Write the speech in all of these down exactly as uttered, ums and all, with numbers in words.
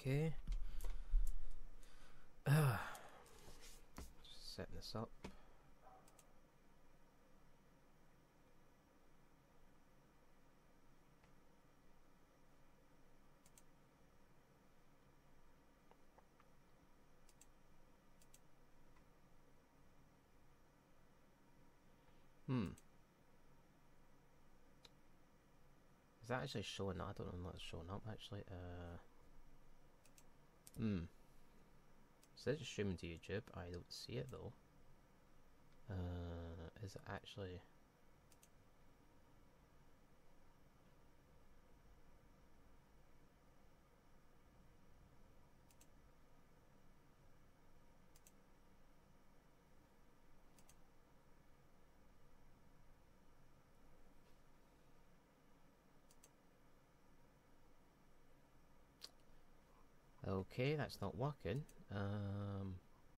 Okay. Uh, just setting this up. Hmm. Is that actually showing up? I don't know if it's showing up actually. Uh. Hmm. It says it's streaming to YouTube. I don't see it though. Uh, is it actually? Okay, that's not working. Um.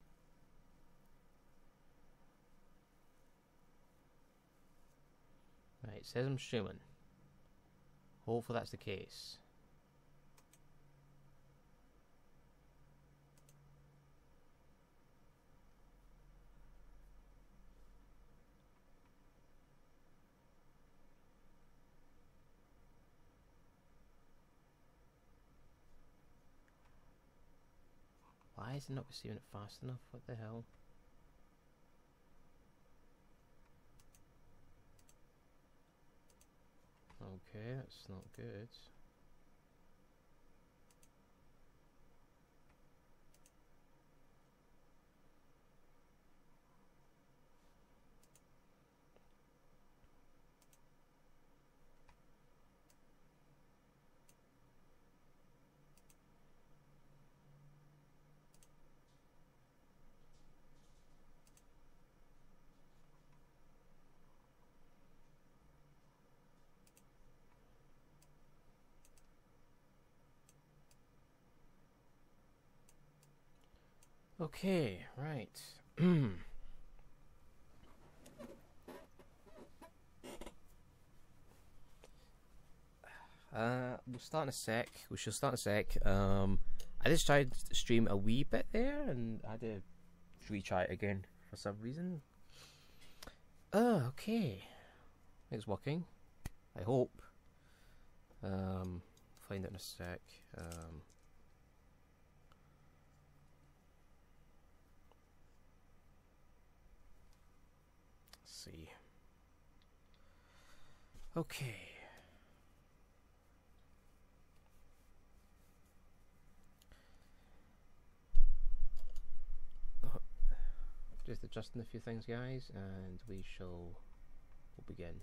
Right, it says I'm streaming. Hopefully that's the case. Why is it not receiving it fast enough? What the hell? Okay, that's not good. Okay, right. Uh, we'll start in a sec. We shall start in a sec. Um, I just tried to stream a wee bit there, and I had to retry it again for some reason. Oh, okay. It's working. I hope. Um, find it in a sec. Um. Let's see. Okay. Just adjusting a few things, guys, and we shall we'll begin.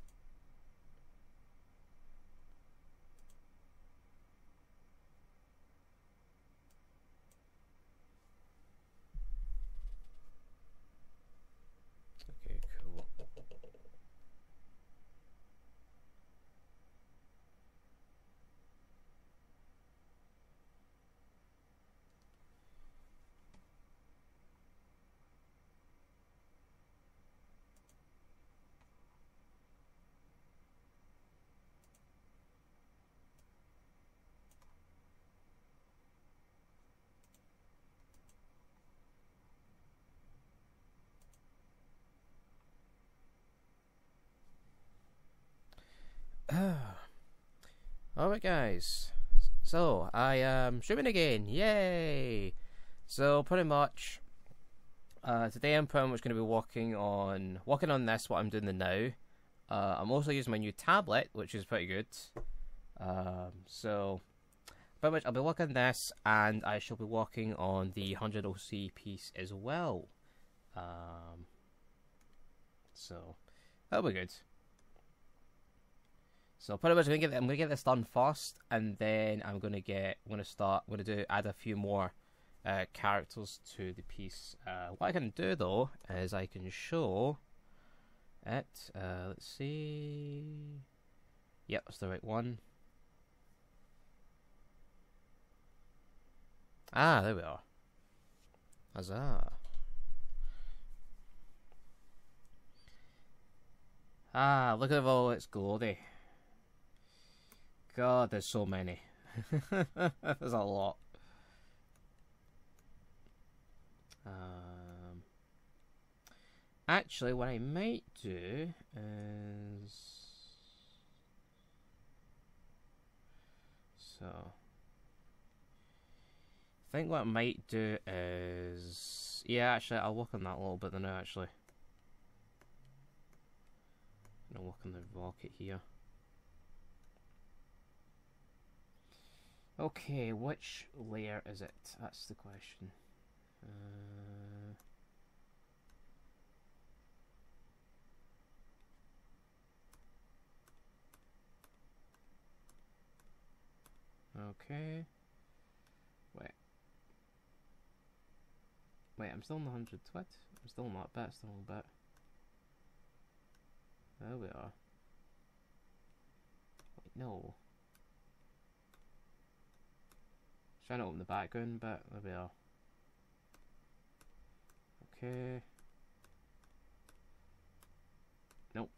Okay, cool. Alright guys, so I am streaming again, yay! So pretty much, uh, today I'm pretty much going to be working on, working on this, what I'm doing now. Uh, I'm also using my new tablet, which is pretty good. Um, so, pretty much I'll be working on this, and I shall be working on the one hundred O C piece as well. Um, so, that'll be good. So pretty much I'm gonna get I'm gonna get this done first, and then I'm gonna get I'm gonna start I'm gonna do add a few more uh, characters to the piece. Uh, what I can do though is I can show it. Uh, let's see. Yep, that's the right one. Ah, there we are. Huzzah! Ah, look at all its glory. God, there's so many. There's a lot. Um, actually, what I might do is so. I think what I might do is yeah. Actually, I'll work on that a little bit now. Actually, I'm gonna work on the rocket here. Okay, which layer is it? That's the question. Uh, okay. Wait. Wait, I'm still in the hundred. What? I'm still in that bit. Still in a bit. There we are. Wait, no. Trying to open the background bit. There we are. Okay. Nope.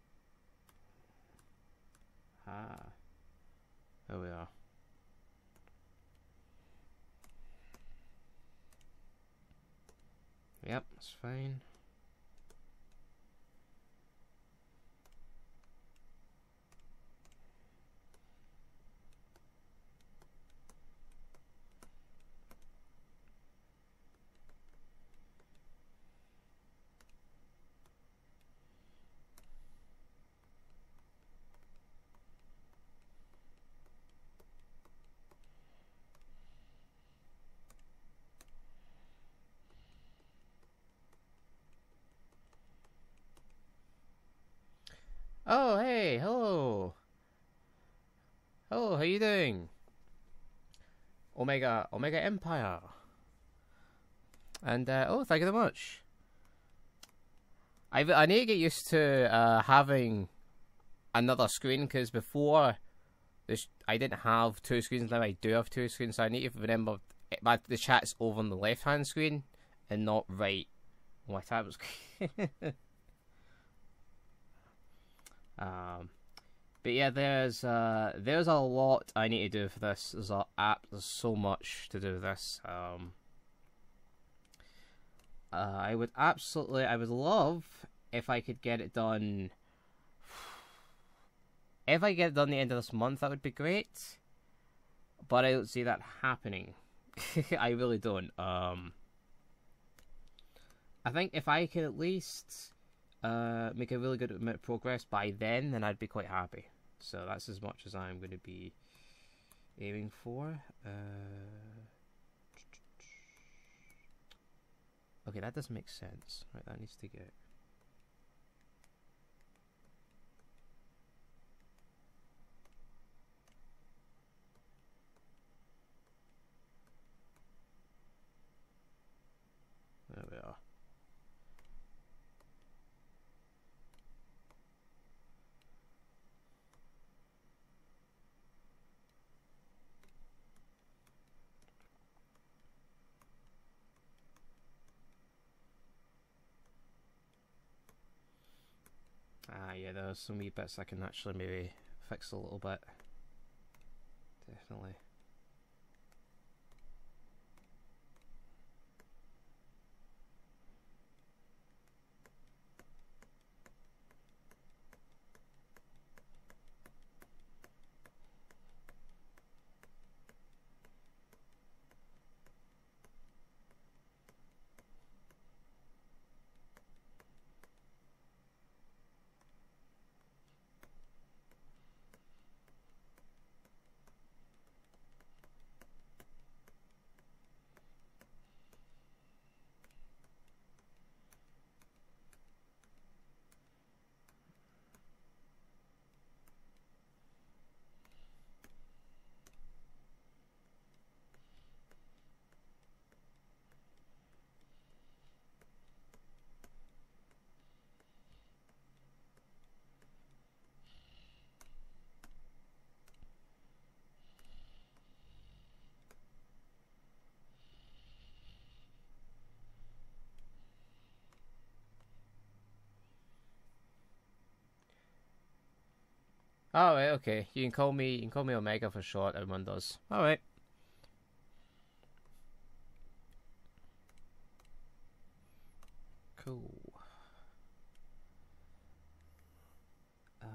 Ah. There we are. Yep, that's fine. Oh, hey, hello. Hello, how you doing? Omega, Omega Empire. And, uh, oh, thank you very much. I, I need to get used to uh, having another screen, because before, this, I didn't have two screens, now I do have two screens, so I need to remember my, the chat's over on the left-hand screen, and not right on my tab screen. um... But yeah, there's uh, there's a lot I need to do for this. There's a app. There's so much to do with this. Um, uh, I would absolutely, I would love if I could get it done. If I get it done the end of this month, that would be great. But I don't see that happening. I really don't. Um, I think if I could at least uh, make a really good amount of progress by then, then I'd be quite happy. So that's as much as I'm going to be aiming for. Uh, okay, that doesn't make sense. Right, that needs to get... There we are. Ah, yeah, there's some wee bits I can actually maybe fix a little bit. Definitely. Alright, okay. You can call me you can call me Omega for short, everyone does. Alright. Cool. Uh,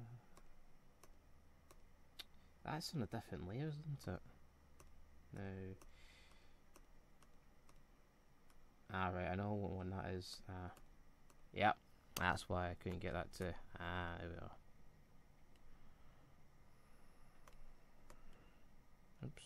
that's on a different layer, isn't it? No. Ah, right, I know what one that is. Ah. Yep, that's why I couldn't get that to. Ah, there we are. Oops.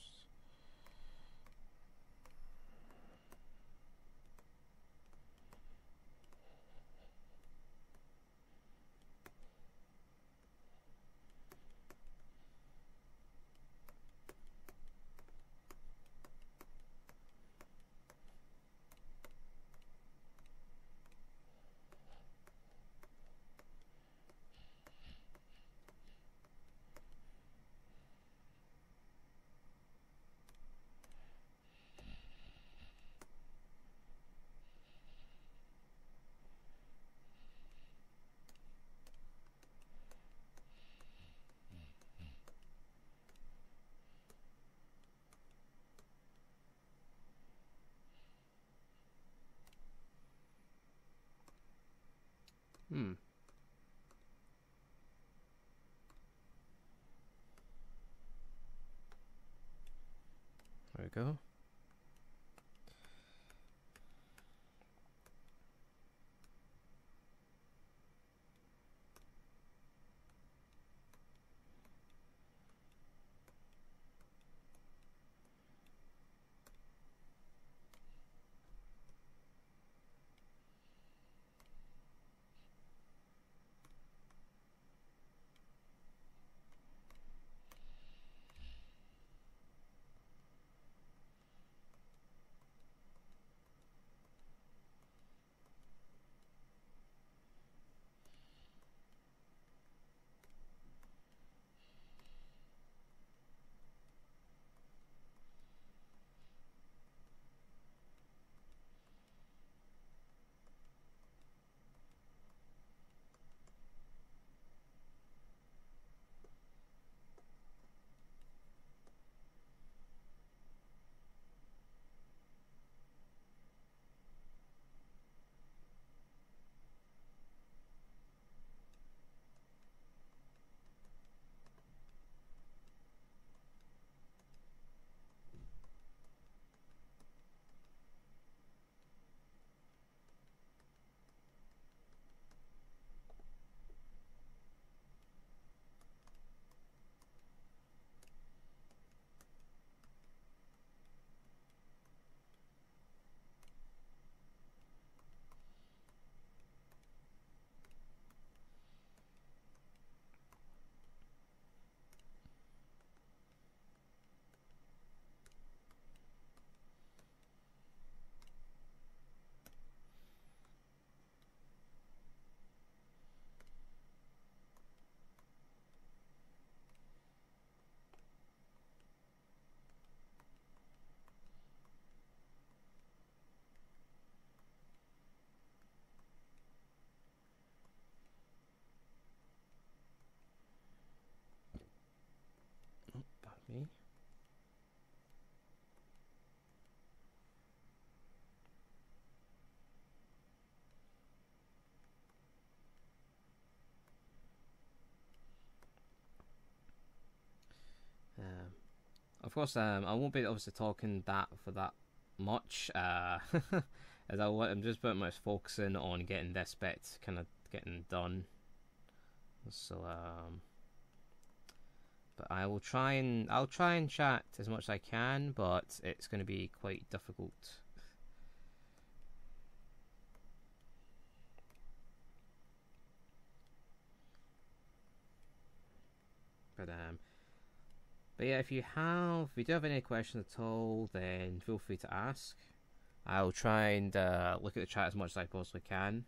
Hmm. There we go. Oh, pardon me. Um, of course, um, I won't be obviously talking that for that much, uh, as I, I'm just pretty much focusing on getting this bit kind of getting done. So, um, but I will try and I'll try and chat as much as I can, but it's going to be quite difficult. But um, but yeah, if you have, if you do have any questions at all, then feel free to ask. I'll try and uh, look at the chat as much as I possibly can.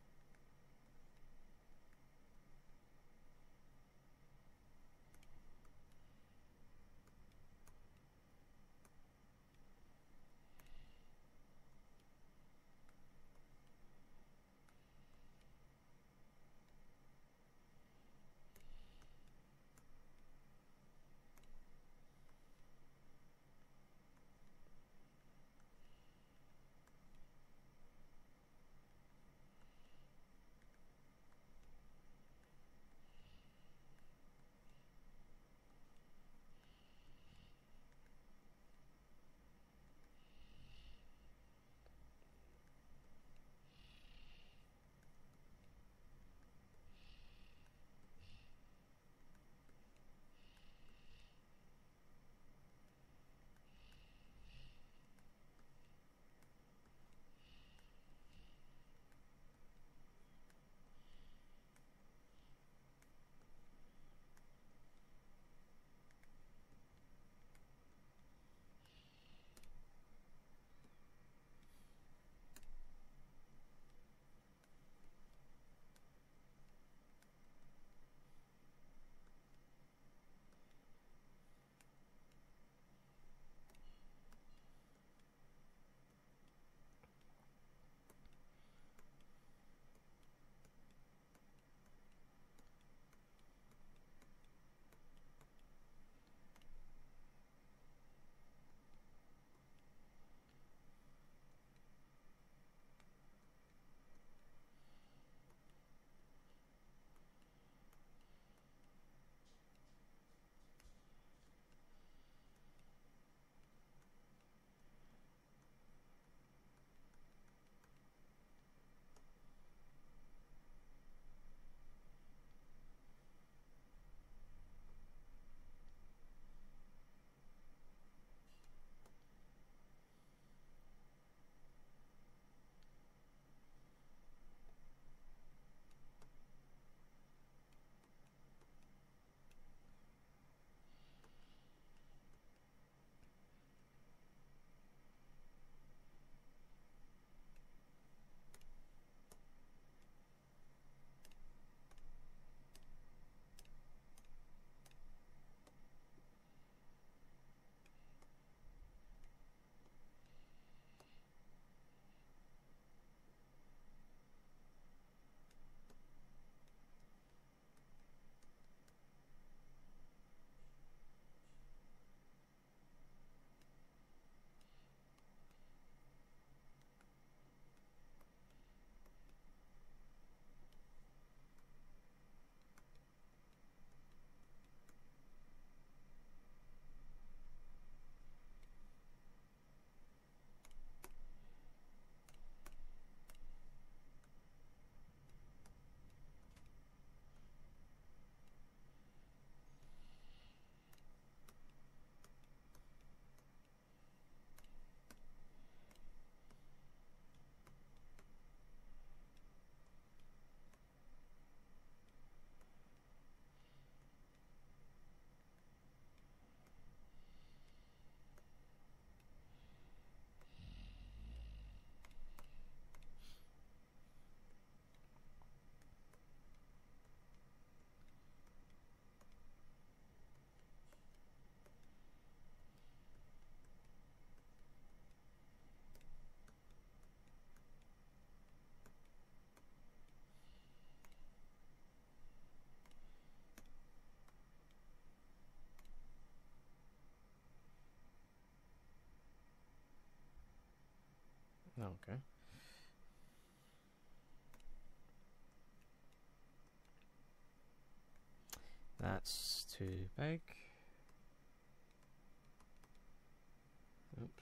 Okay. That's too big. Oops.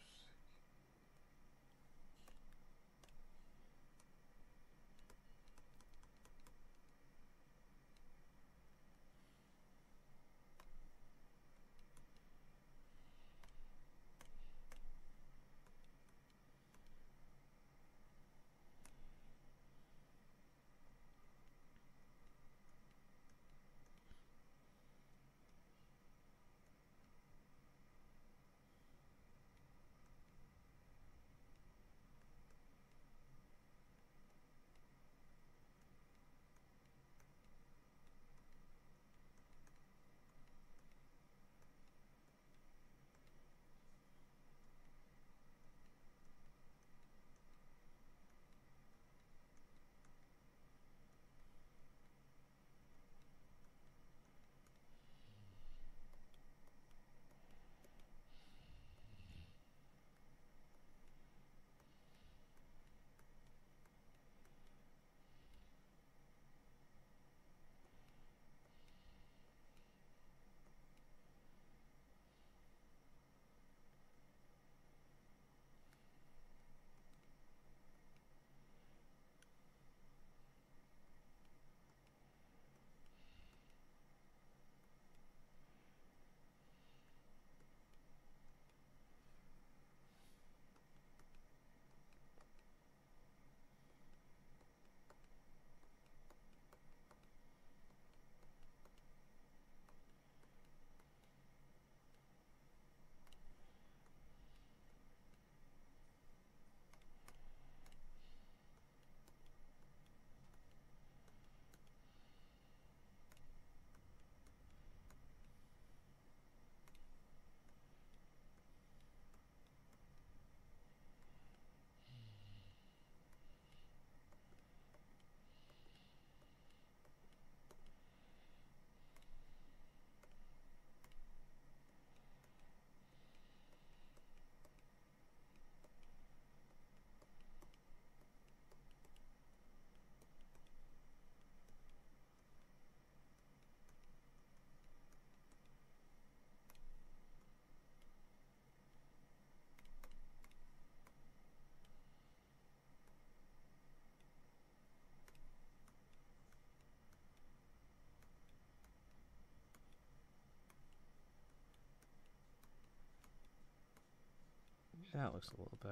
That looks a little bit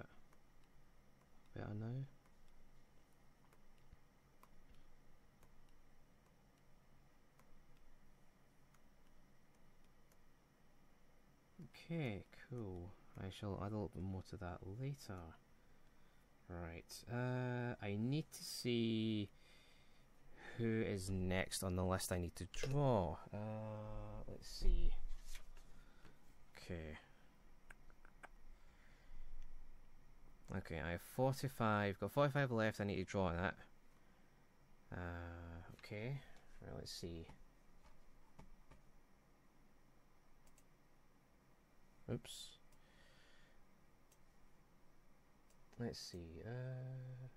better now. Okay, cool. I shall add a little bit more to that later. Right, uh, I need to see who is next on the list I need to draw. Uh, let's see. Okay. Okay, I have forty-five, got forty-five left, I need to draw that. Uh, okay, right, let's see. Oops. Let's see, uh...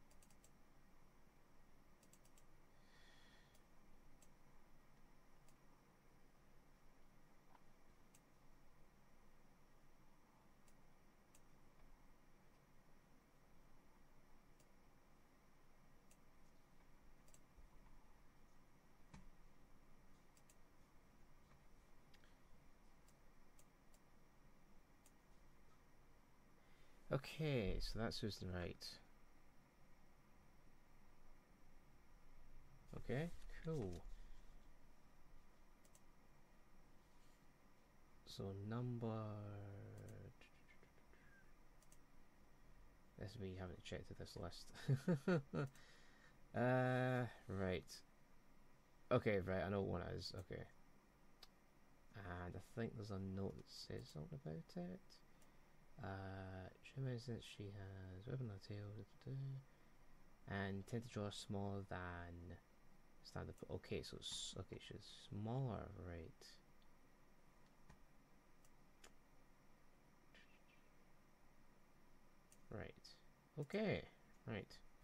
Okay, so that's who's right. Okay, cool. So number... This is me having to check to this list. uh, right. Okay, right, I know what one it is, okay. And I think there's a note that says something about it. Uh, she mentions she has weapon on the tail, and tend to draw smaller than standard. Okay, so it's, okay, she's smaller, right? Right. Okay, right.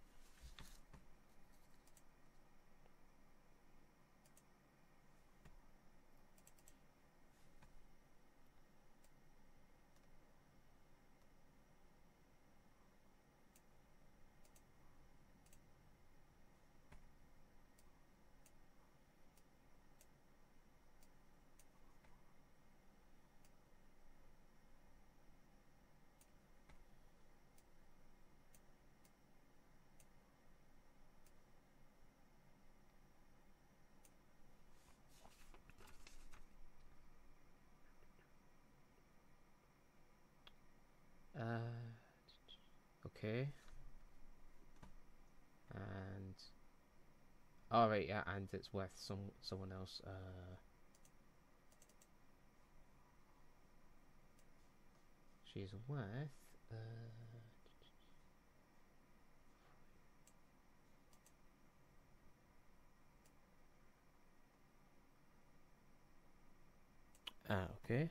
Uh, okay. And all right, yeah, and it's with some someone else. Uh, she's with. Uh, ah, okay.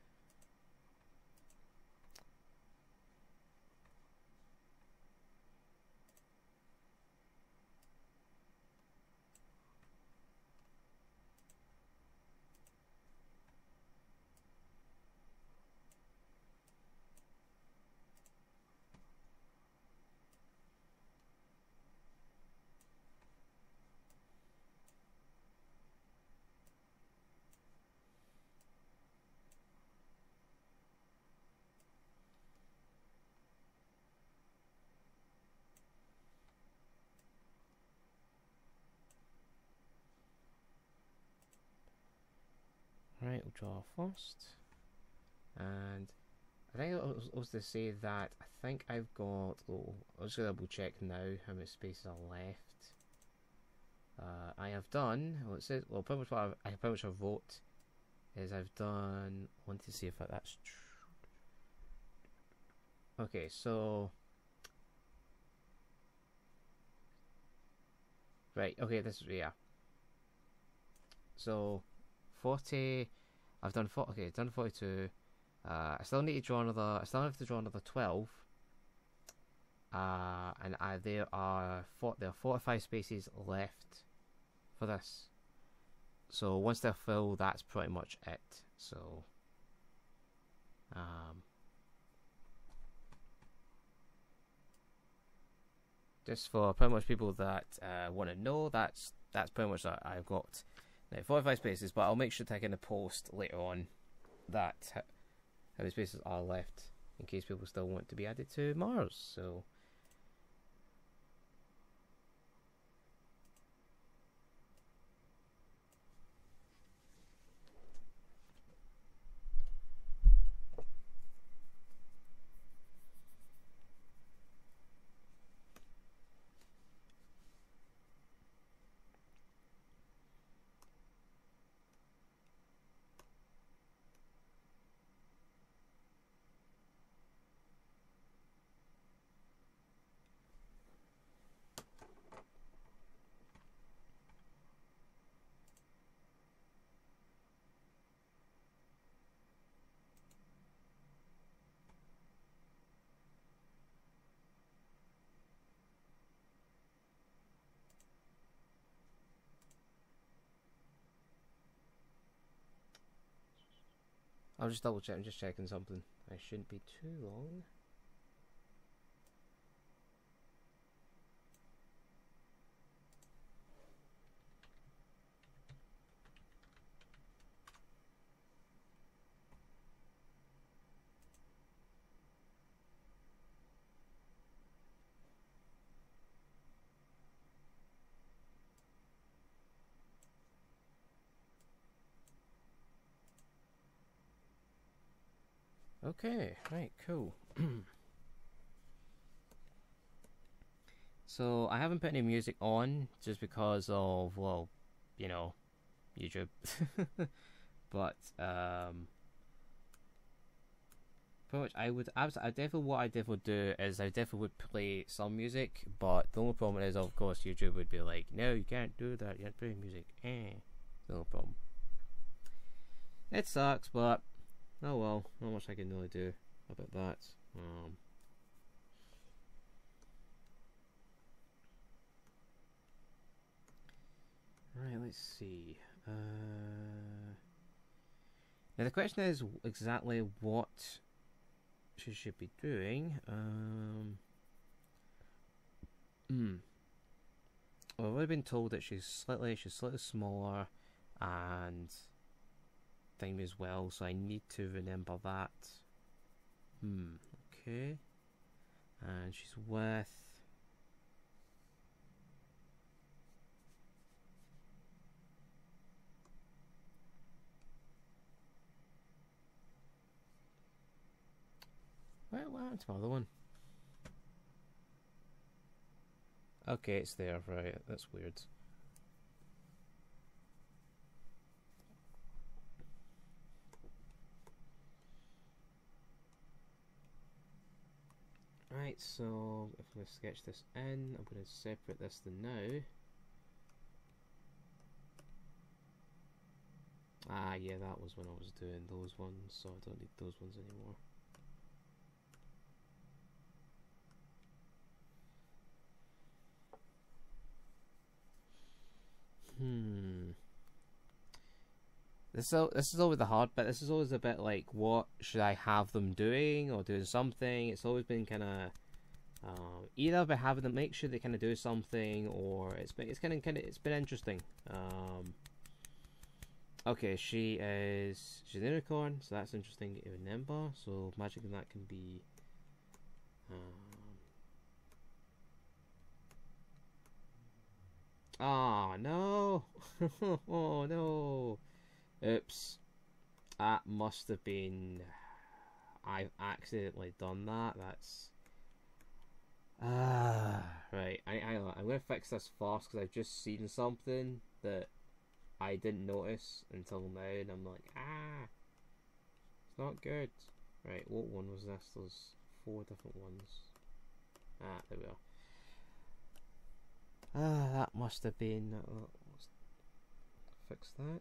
Right, we'll draw first. And I think I was, I was to say that I think I've got. Oh, I'll just double check now how many spaces are left. Uh, I have done. Well, it says. Well, pretty much what I've, I pretty much I wrote is I've done. I want to see if that's true. Okay, so. Right. Okay. This is yeah. So, forty. I've done four. Okay, done forty-two. Uh, I still need to draw another. I still have to draw another twelve. Uh, and I, there are four, there are forty-five spaces left for this. So once they're full, that's pretty much it. So, um, just for pretty much people that uh, want to know, that's that's pretty much that I've got like forty-five spaces. But I'll make sure to take in a post later on that how many spaces are left in case people still want to be added to Mars. So. I'll just double check. I'm just checking something. I shouldn't be too long. Okay, right, cool. So I haven't put any music on just because of, well, you know, YouTube. But um, pretty much I would I definitely what I definitely would do is I definitely would play some music, but the only problem is of course YouTube would be like, no, you can't do that. You can't play music. Eh, no problem. It sucks, but oh well, not much I can really do about that. Um, let's see. Uh, now the question is exactly what she should be doing. Um, hmm. Well, we've been told that she's slightly, she's slightly smaller, and thing as well. So I need to remember that. Hmm. Okay. And she's with. What, what happened to my other one? Okay, it's there, right. That's weird. Right, so if I'm going to sketch this in, I'm going to separate this to now. Ah, yeah, that was when I was doing those ones, so I don't need those ones anymore. Hmm. This is, this is always the hard bit. This is always a bit like, what should I have them doing or doing something? It's always been kind of uh, either by having them make sure they kind of do something, or it's been it's kind of kind of it's been interesting. Um, okay, she is she's an unicorn, so that's interesting to remember. So magic in that can be. Um, ah no! Oh no! Oops. That must have been. I've accidentally done that. That's. Ah. Right. I, I, I'm going to fix this fast because I've just seen something that I didn't notice until now, and I'm like, ah. It's not good. Right. What one was this? There's four different ones. Ah, there we are. Ah, that must have been. Uh, let's fix that.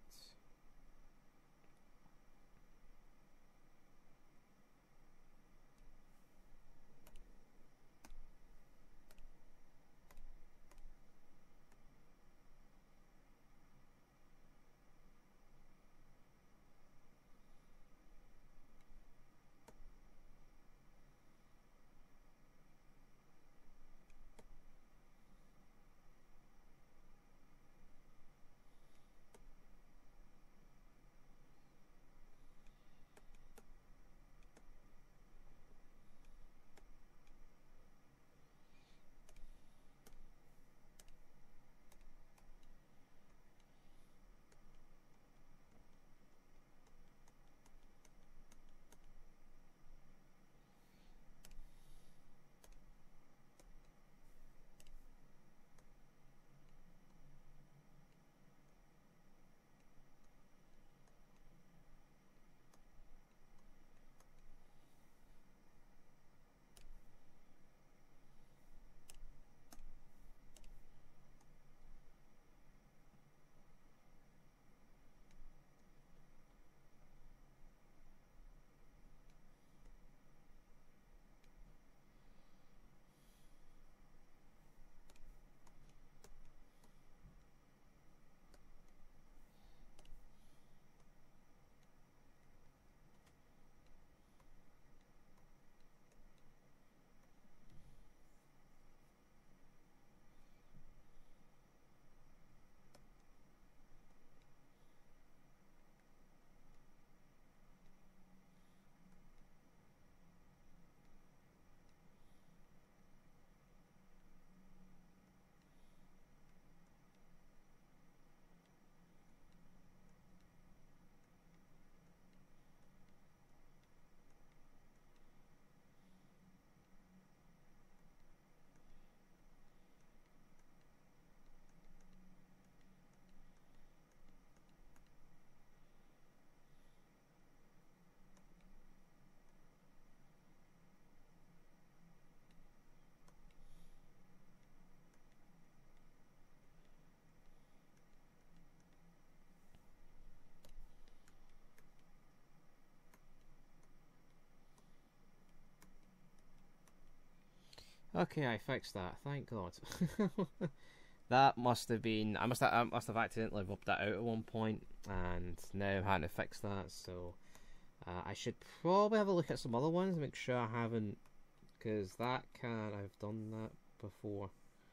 Okay, I fixed that. Thank God. that must have been, I must have, I must have accidentally rubbed that out at one point, and now I'm having to fix that, so uh, I should probably have a look at some other ones, make sure I haven't, because that can, I've done that before.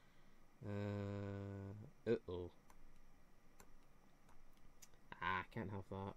Uh, uh-oh. Ah, I can't have that.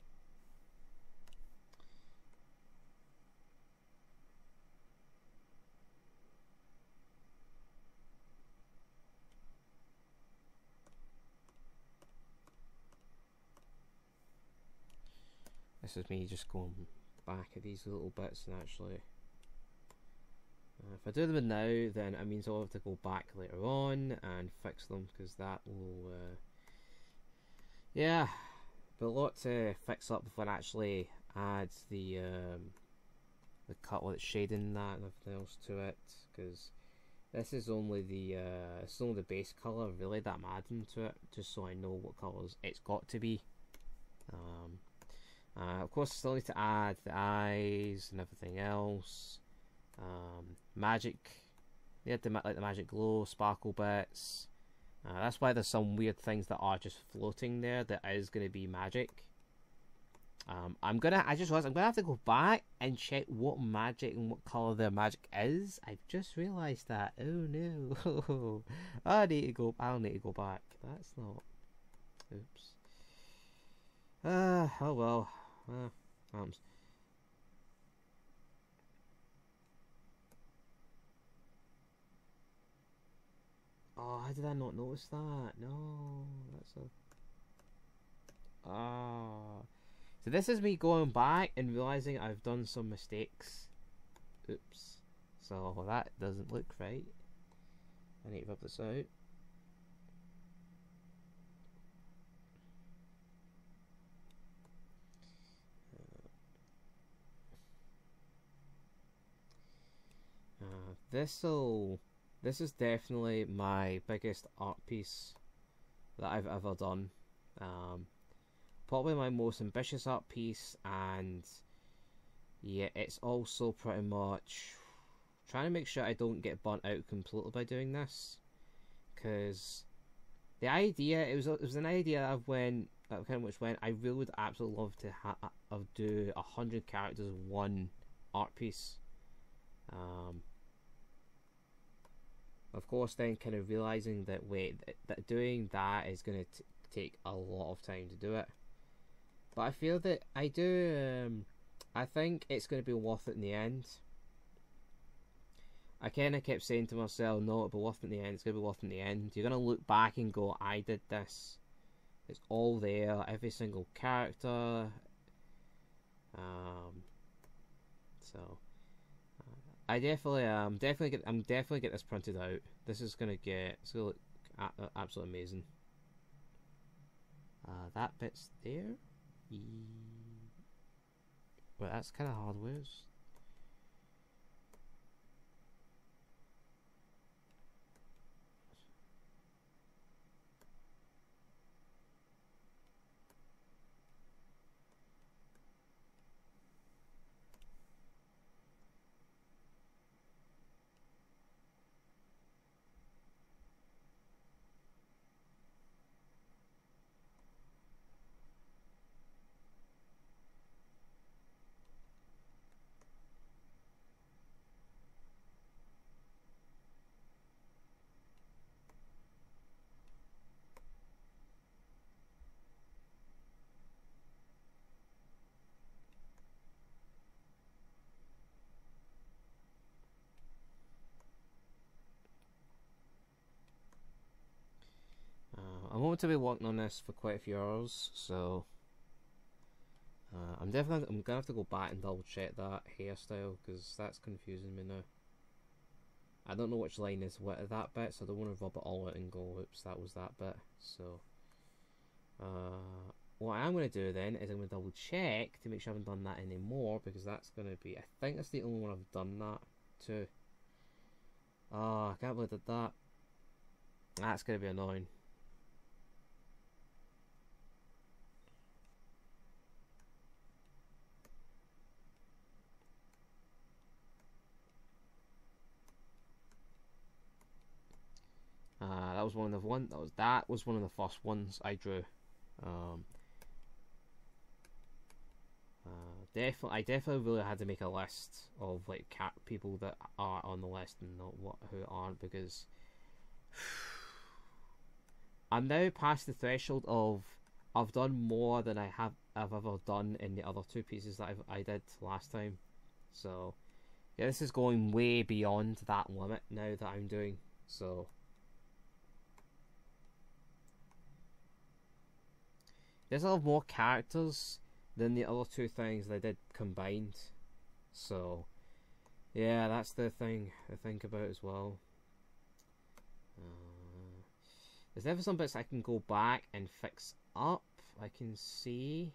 This is me just going back at these little bits and actually... Uh, if I do them now, then it means I'll have to go back later on and fix them, because that will... Uh, yeah, but a lot to fix up before I actually add the um, the cut with shading and that and everything else to it, because this is only the uh, it's only the base colour really that I'm adding to it, just so I know what colours it's got to be. Um, Uh, of course, I still need to add the eyes and everything else. Um, magic, yeah, the, like the magic glow, sparkle bits. Uh, that's why there's some weird things that are just floating there that is going to be magic. Um, I'm gonna, I just realized I'm gonna have to go back and check what magic and what color their magic is. I've just realized that. Oh no! I need to go. I'll need to go back. That's not. Oops. Ah, uh, oh well. Uh, arms. Oh, how did I not notice that? No, that's a. Ah. So this is me going back and realizing I've done some mistakes. Oops. So that doesn't look right. I need to rub this out. Uh, this'll. This is definitely my biggest art piece that I've ever done. Um, probably my most ambitious art piece, and yeah, it's also pretty much trying to make sure I don't get burnt out completely by doing this, because the idea it was it was an idea of when that kind of which went I really would absolutely love to ha of do a hundred characters one art piece. Um, Of course, then kind of realizing that wait, that, that doing that is going to take a lot of time to do it. But I feel that I do. Um, I think it's going to be worth it in the end. I kind of kept saying to myself, "No, it'll be worth it in the end. It's going to be worth it in the end." You're going to look back and go, "I did this." It's all there, every single character. Um. So. I definitely um definitely get I'm definitely get this printed out. This is gonna get it's gonna look a absolutely amazing. Uh, that bit's there. E well, that's kind of hardware. I'm going to be working on this for quite a few hours, so uh, I'm definitely I'm gonna have to go back and double check that hairstyle, because that's confusing me now. I don't know which line is what of that bit, so I don't want to rub it all out and go, oops, that was that bit. So uh, what I'm going to do then is I'm going to double check to make sure I haven't done that anymore, because that's going to be, I think that's the only one I've done that to. Oh, I can't believe I did that. That's going to be annoying. Uh, that that was one of the one that was that was one of the first ones I drew. Um, uh, definitely, I definitely really had to make a list of like cat people that are on the list and not what who aren't, because I'm now past the threshold of I've done more than I have I've ever done in the other two pieces that I've, I did last time. So yeah, this is going way beyond that limit now that I'm doing. So there's a lot more characters than the other two things that I did combined. So yeah, that's the thing to think about as well. Uh, there's never some bits I can go back and fix up. I can see.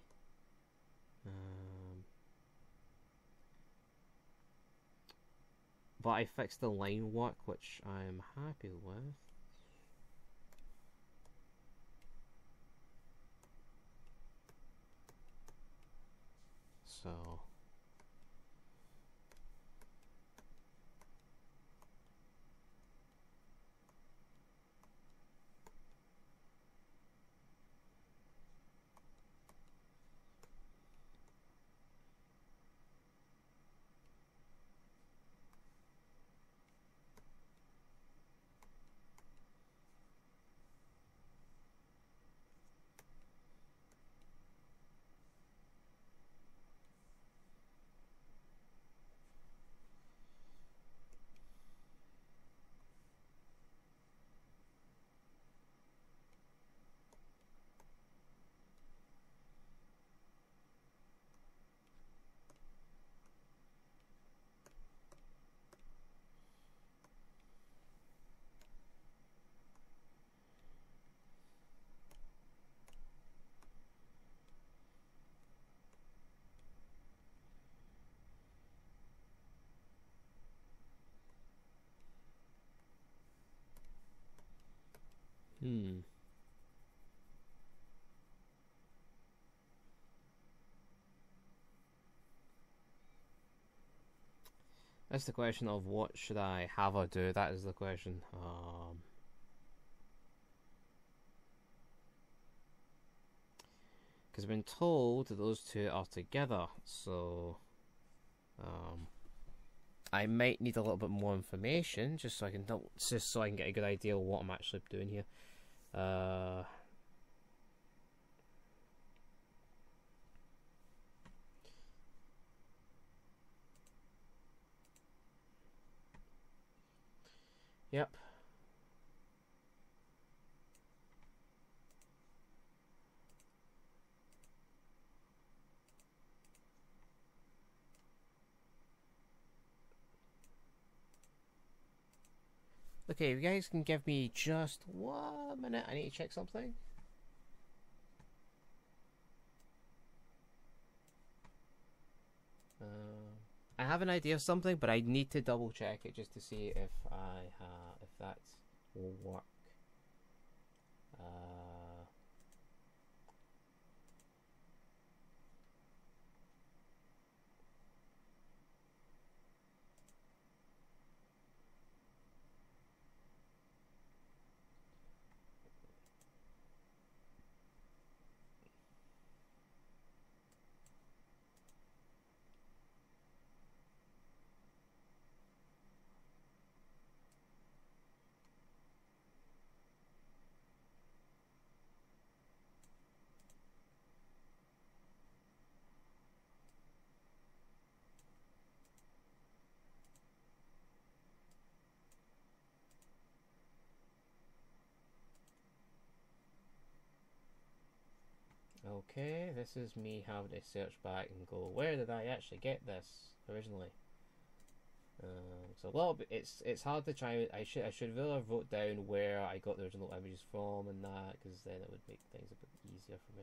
Um, but I fixed the line work, which I'm happy with. So Hmm. That's the question of what should I have or do. That is the question. Um, because I've been told that those two are together, so um, I might need a little bit more information just so I can just so I can get a good idea of what I'm actually doing here. Uh, yep. Okay, if you guys can give me just one minute, I need to check something. Uh, I have an idea of something, but I need to double check it just to see if I ha if that will work. Uh, Okay, this is me having to search back and go, where did I actually get this originally? Um, so a little bit, it's it's hard to try. I should I should really have wrote down where I got the original images from and that, because then it would make things a bit easier for me.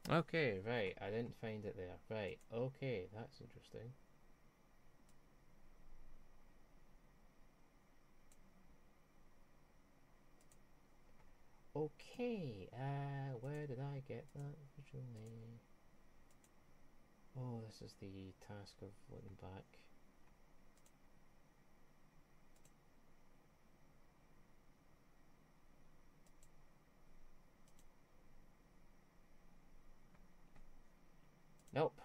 Okay, right. I didn't find it there. Right. Okay, that's interesting. Okay, uh, where did I get that originally? Oh, this is the task of looking back. Nope.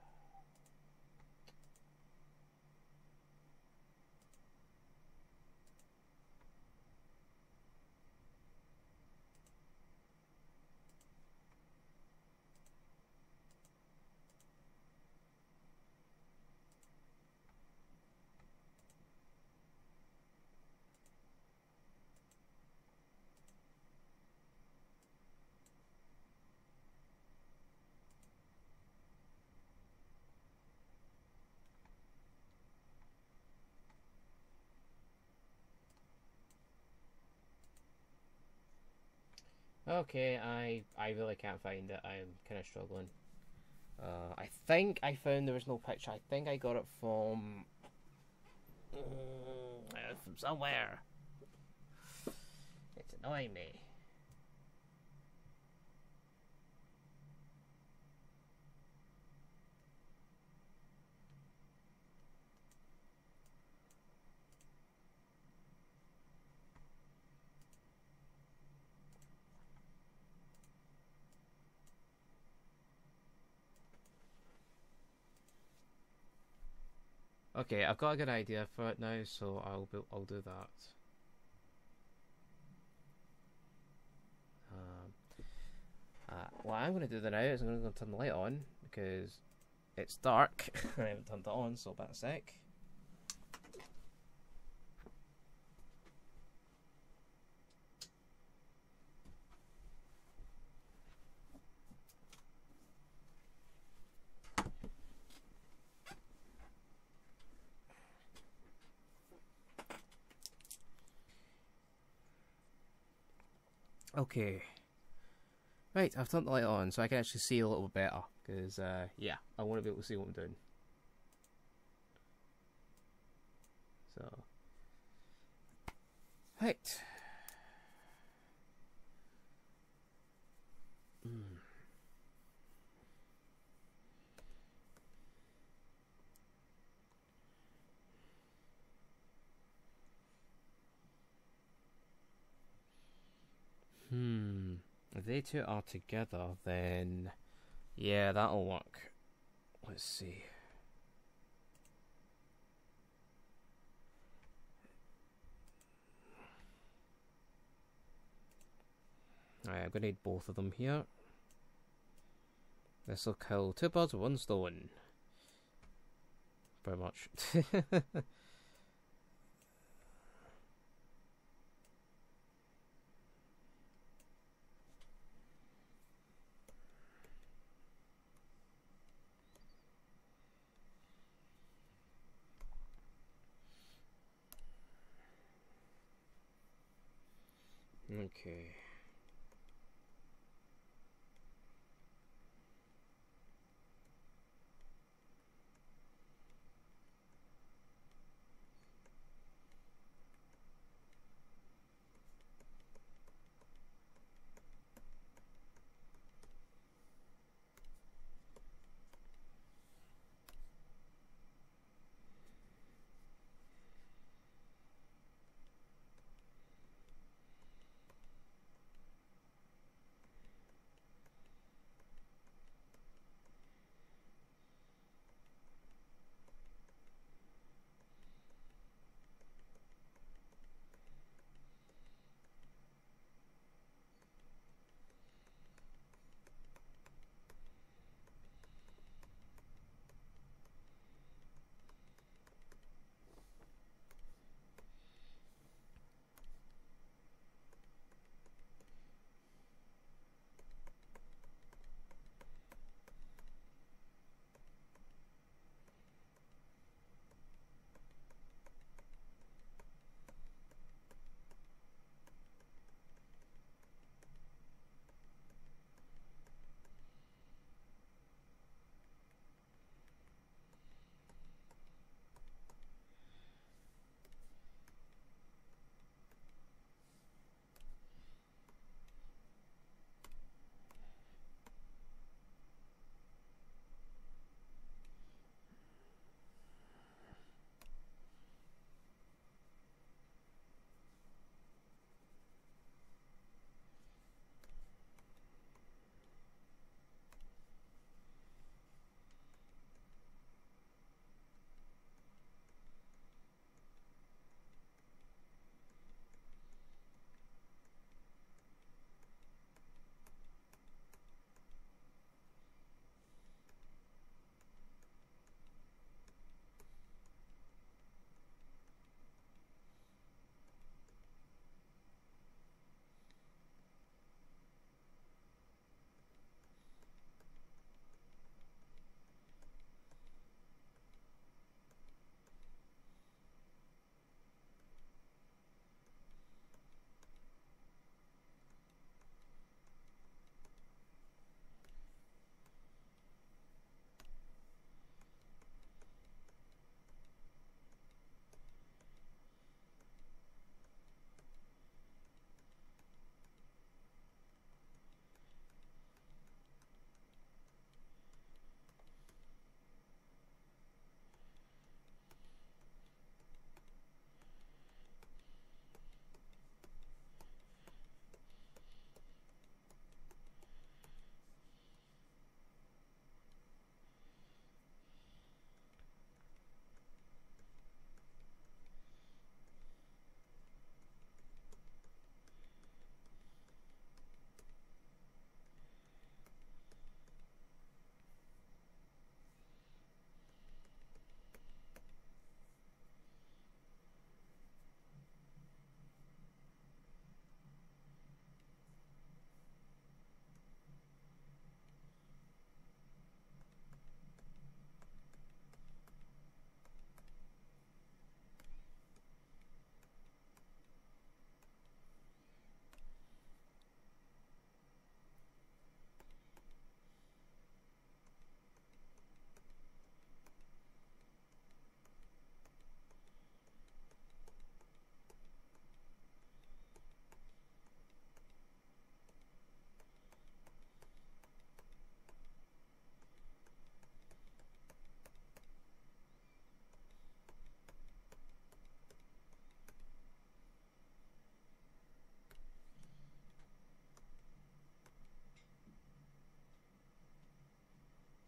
Okay, I I really can't find it. I'm kind of struggling. Uh, I think I found the original picture. I think I got it from uh, from somewhere. It's annoying me. Okay, I've got a good idea for it now, so I'll be, I'll do that. Um, uh, what I'm going to do now is I'm going to turn the light on because it's dark. I haven't turned it on, so about a sec. Okay. Right, I've turned the light on so I can actually see a little bit better. Because, uh, yeah, I want to be able to see what I'm doing. So. Right. Mm. Hmm. If they two are together, then yeah, that'll work. Let's see. Alright, I'm gonna need both of them here. This will kill two birds with one stone. Very much. Okay.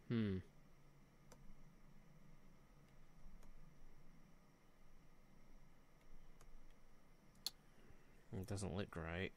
Hmm. It doesn't look right.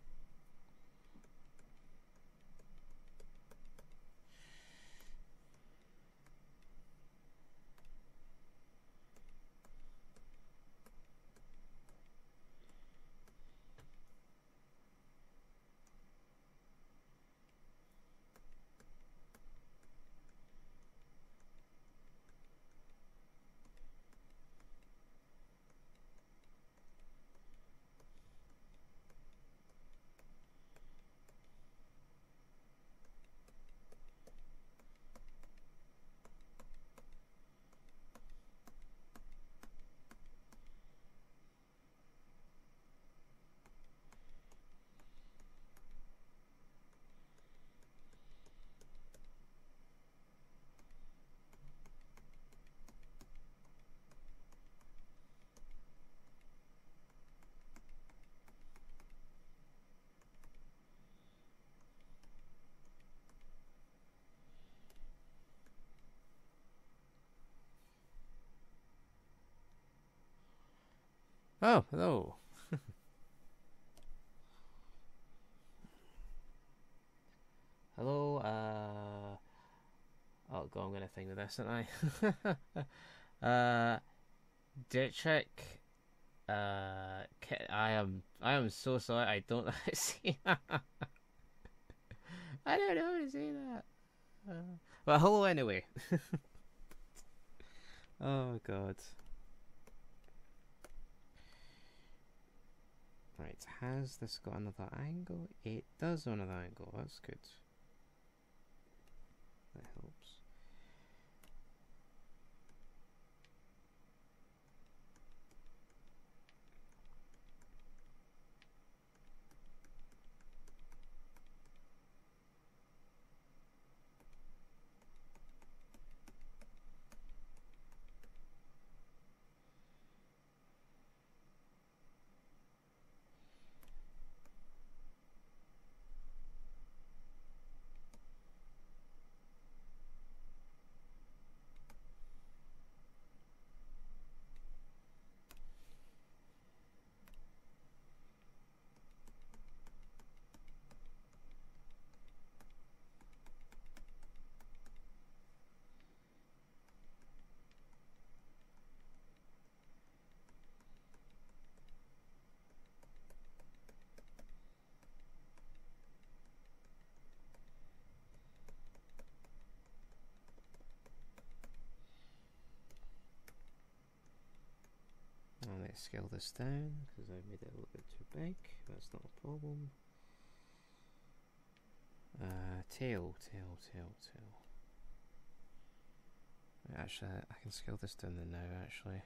Oh, hello. Hello, uh... Oh god, I'm gonna think of this, aren't I? uh... Dietrich... Uh... I am... I am so sorry, I don't know how to say that. I don't know how to say that. Uh, but hello anyway. Oh god. Right, has this got another angle? It does on another angle, that's good. That helps. Let's scale this down because I made it a little bit too big. That's not a problem. Uh, tail, tail, tail, tail. Actually, I can scale this down now. Actually.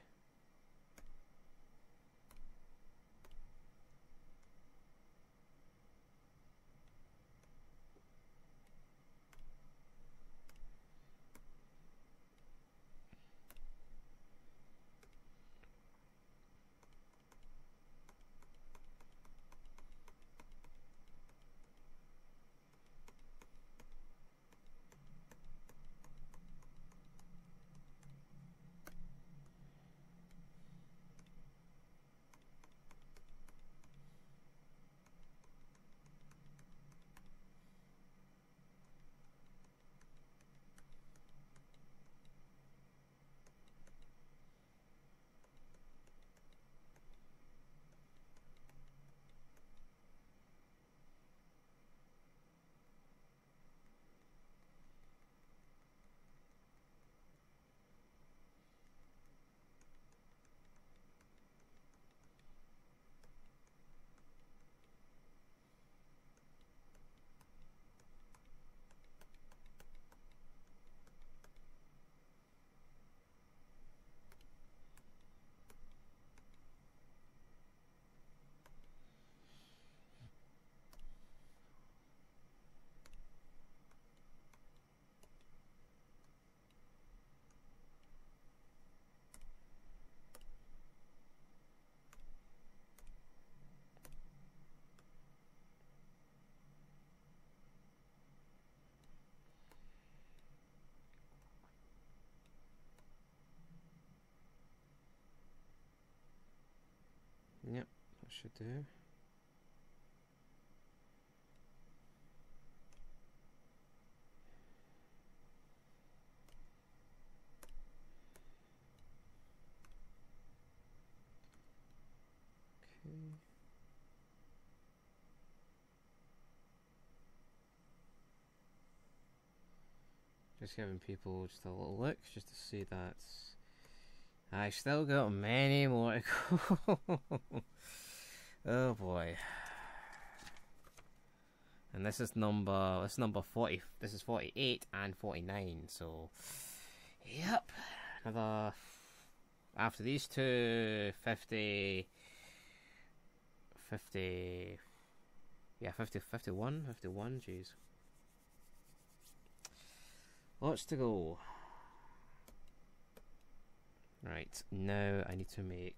should do. Okay. Just giving people just a little look, just to see that I still got many more to go. Oh boy. And this is number, this is number forty, this is forty-eight and forty-nine, so, yep, another, after these two, fifty, fifty, yeah, fifty, fifty-one, fifty-one, jeez. Lots to go. Right, now I need to make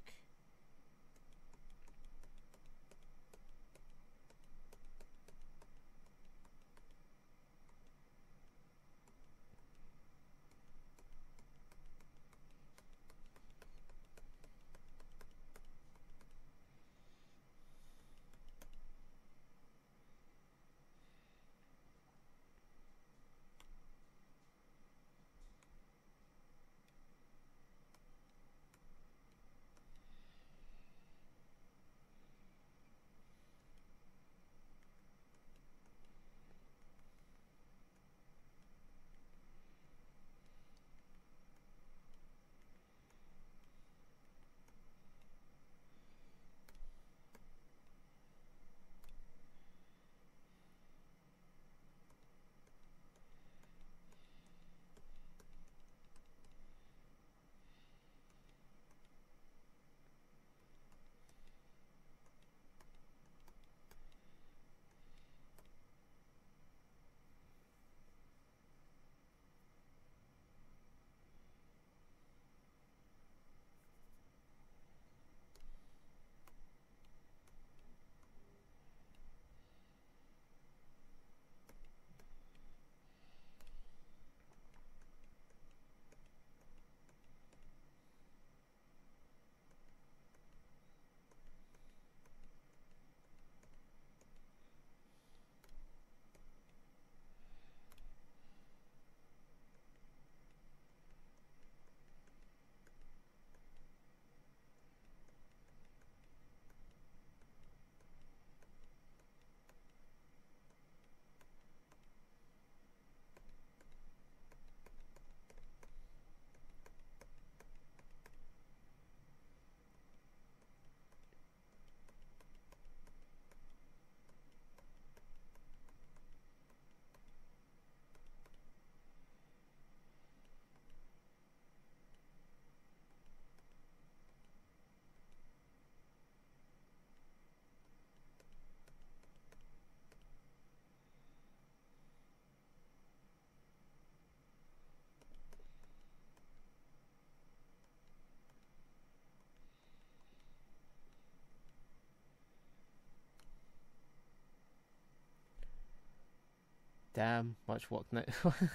damn much work now.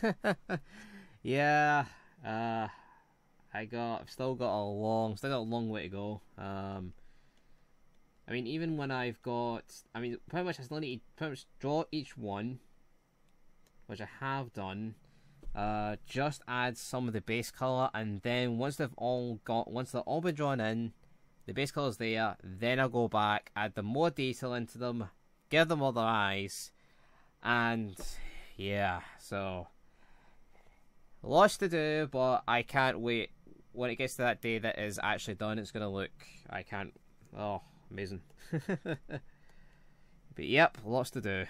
Yeah, uh, I got, I've still got a long, still got a long way to go. Um, I mean, even when I've got, I mean, pretty much I still need to pretty much draw each one, which I have done. Uh, just add some of the base color, and then once they've all got, once they've all been drawn in, the base color's there, then I'll go back, add the more detail into them, give them other eyes, and yeah, so lots to do, but I can't wait. When it gets to that day that is actually done, it's gonna look, I can't, oh, amazing. But yep, lots to do.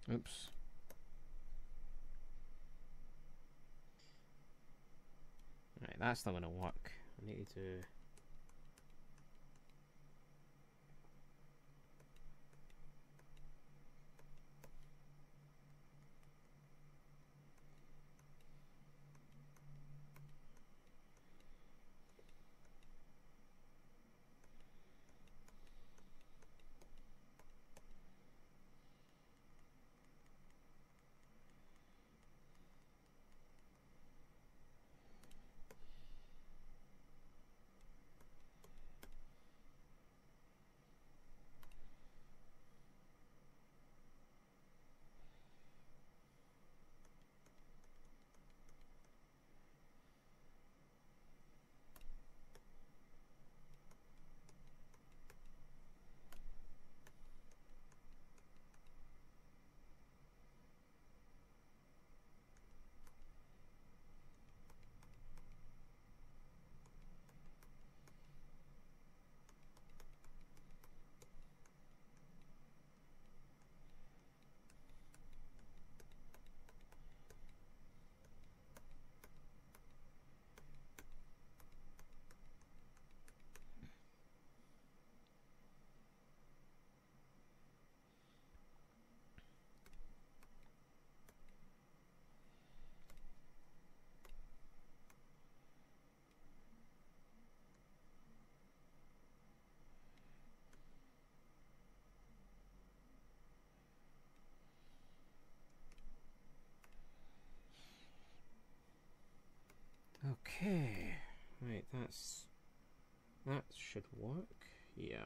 Oops. Right, that's not gonna work. I need to. Okay, right, that's that should work. Yeah.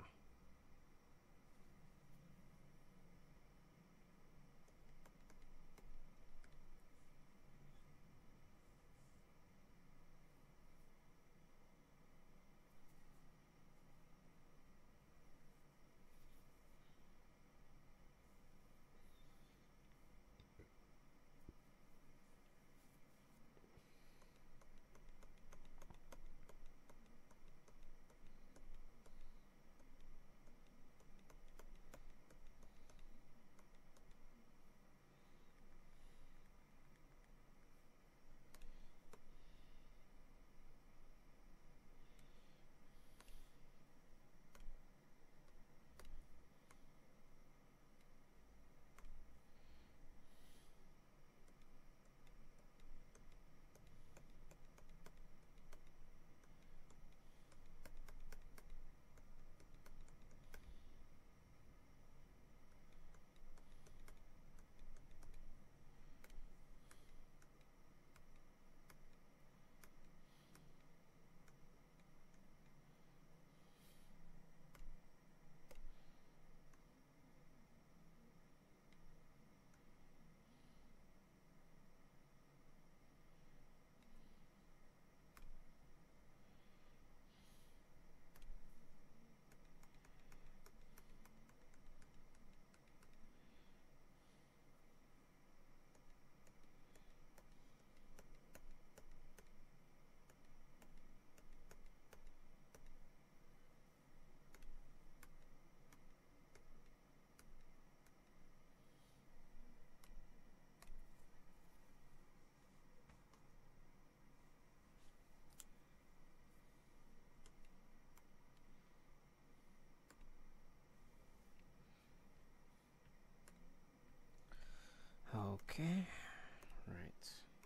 Okay, right.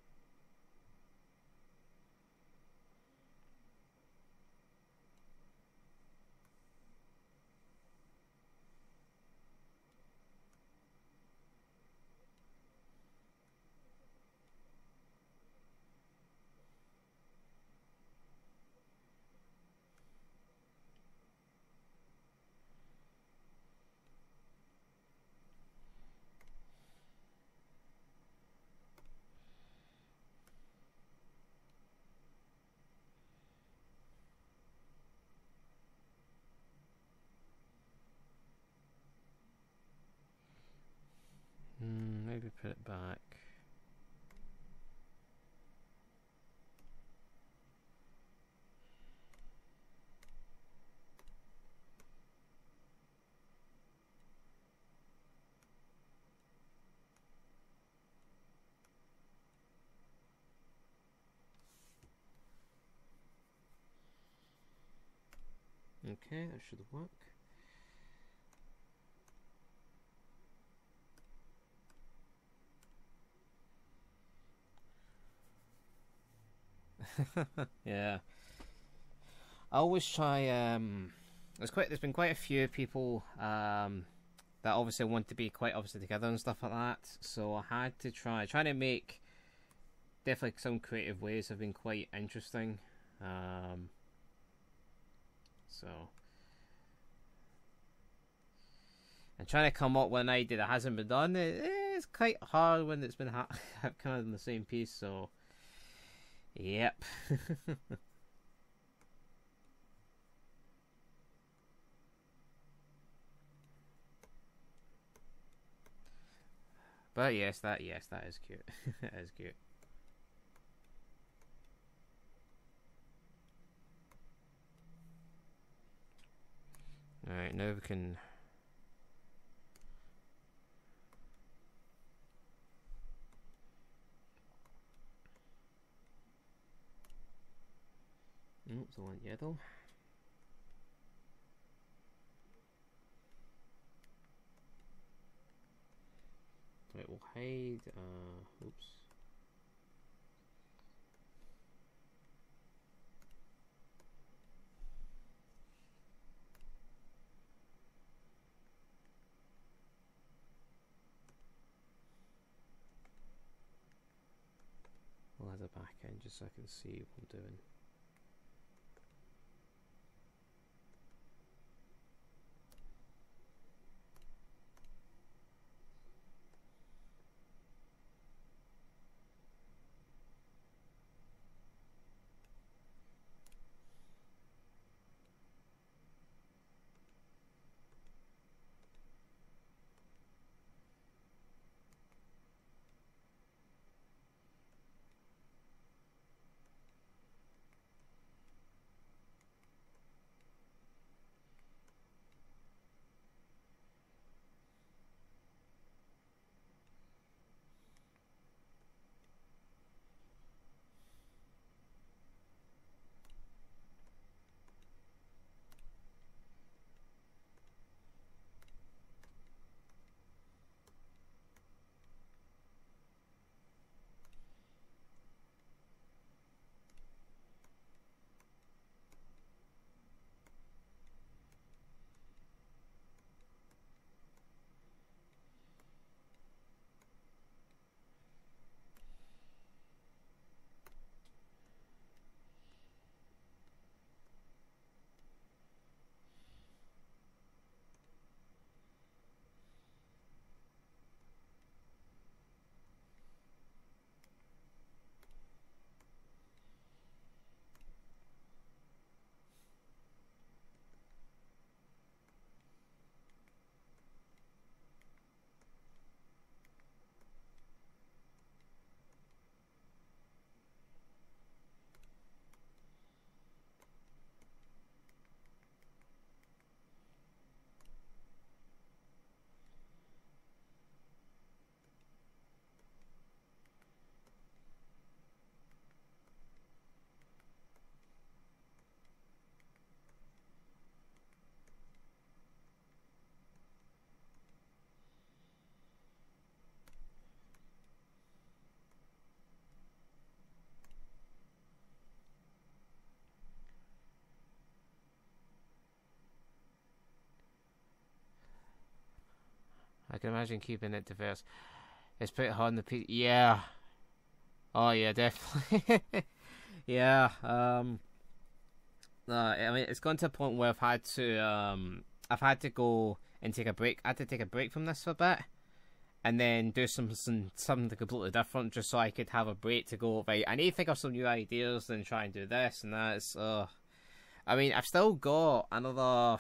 Mm, maybe put it back. Okay, that should work. Yeah. I always try. Um, there's quite. There's been quite a few people um, that obviously want to be quite obviously together and stuff like that. So I had to try. Trying to make definitely some creative ways have been quite interesting. Um, so and trying to come up with an idea that hasn't been done, it, it's quite hard when it's been ha kind of in the same piece. So, yep. But yes, that yes, that is cute. That is cute. All right, now we can. Oops, I want yellow. Right, we'll hide. Uh, oops. We'll add a back end just so I can see what I'm doing. I can imagine keeping it diverse. It's pretty hard on the P. Yeah. Oh yeah, definitely. Yeah. Um. Uh, I mean, it's gone to a point where I've had to. Um. I've had to go and take a break. I had to take a break from this for a bit, and then do some, some something completely different, just so I could have a break to go. Right. I need to think of some new ideas, and try and do this and that. It's. Uh. I mean, I've still got another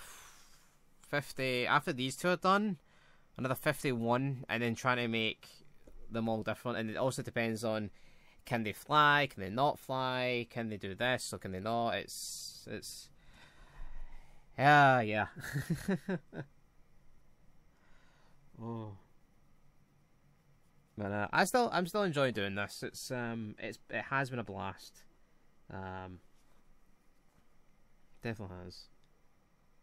fifty after these two are done. Another fifty-one, and then trying to make them all different. And it also depends on, can they fly, can they not fly, can they do this or can they not. It's it's yeah yeah. Oh, but uh, I still I'm still enjoying doing this. It's um it's it has been a blast. Um, definitely has.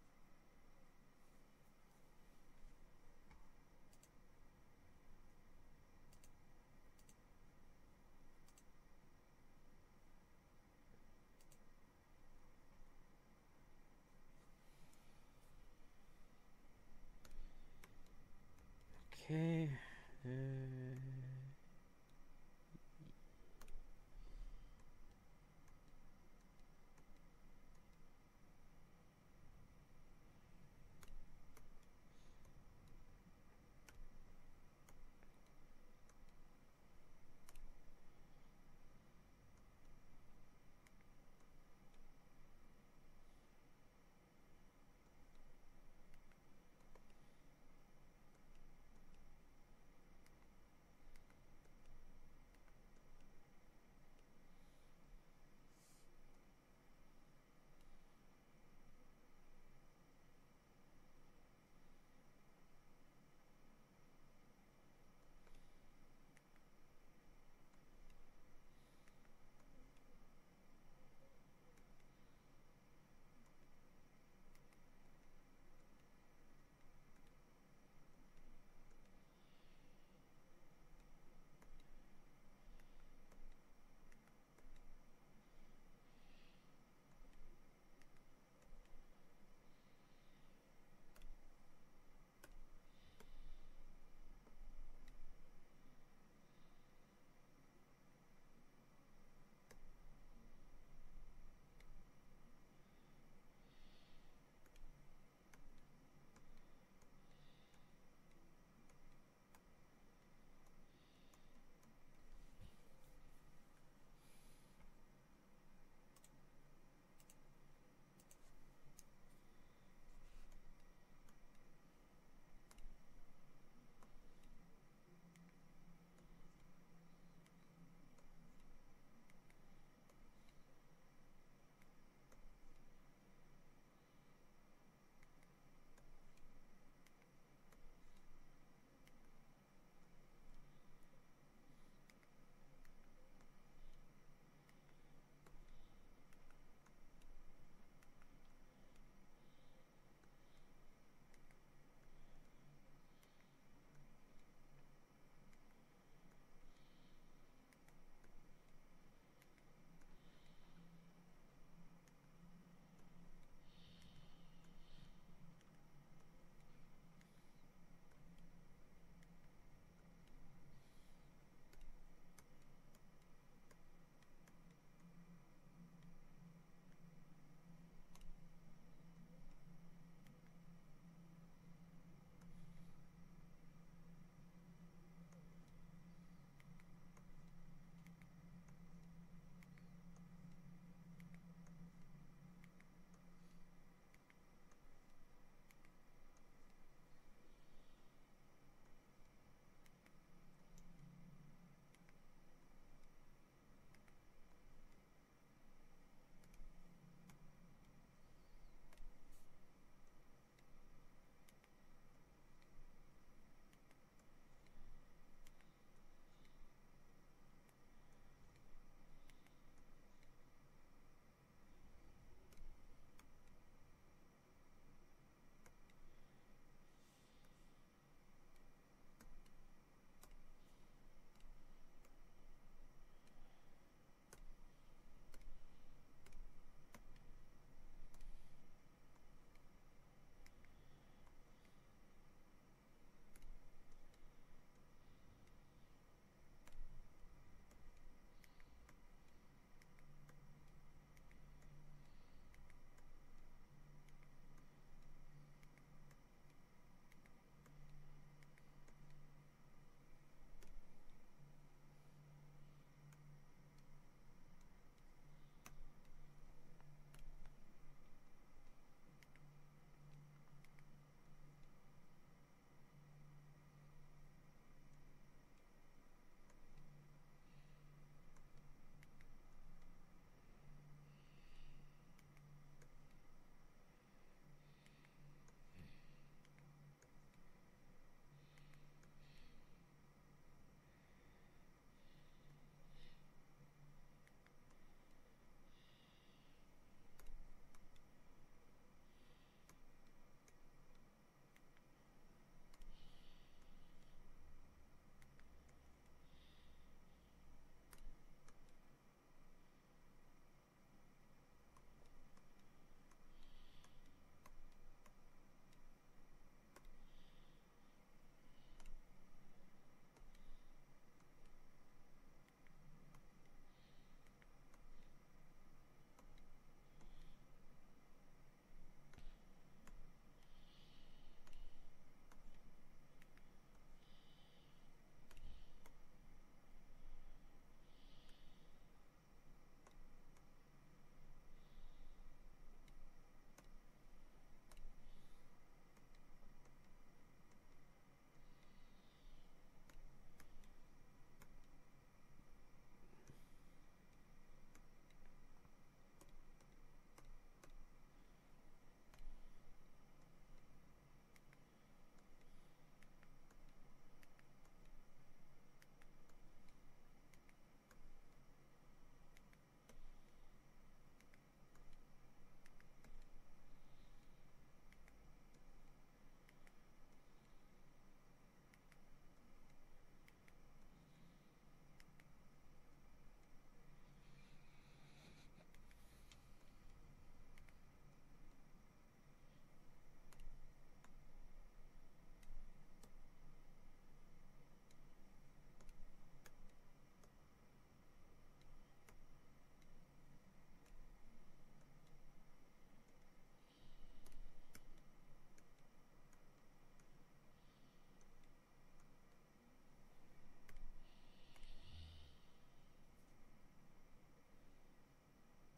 Uh,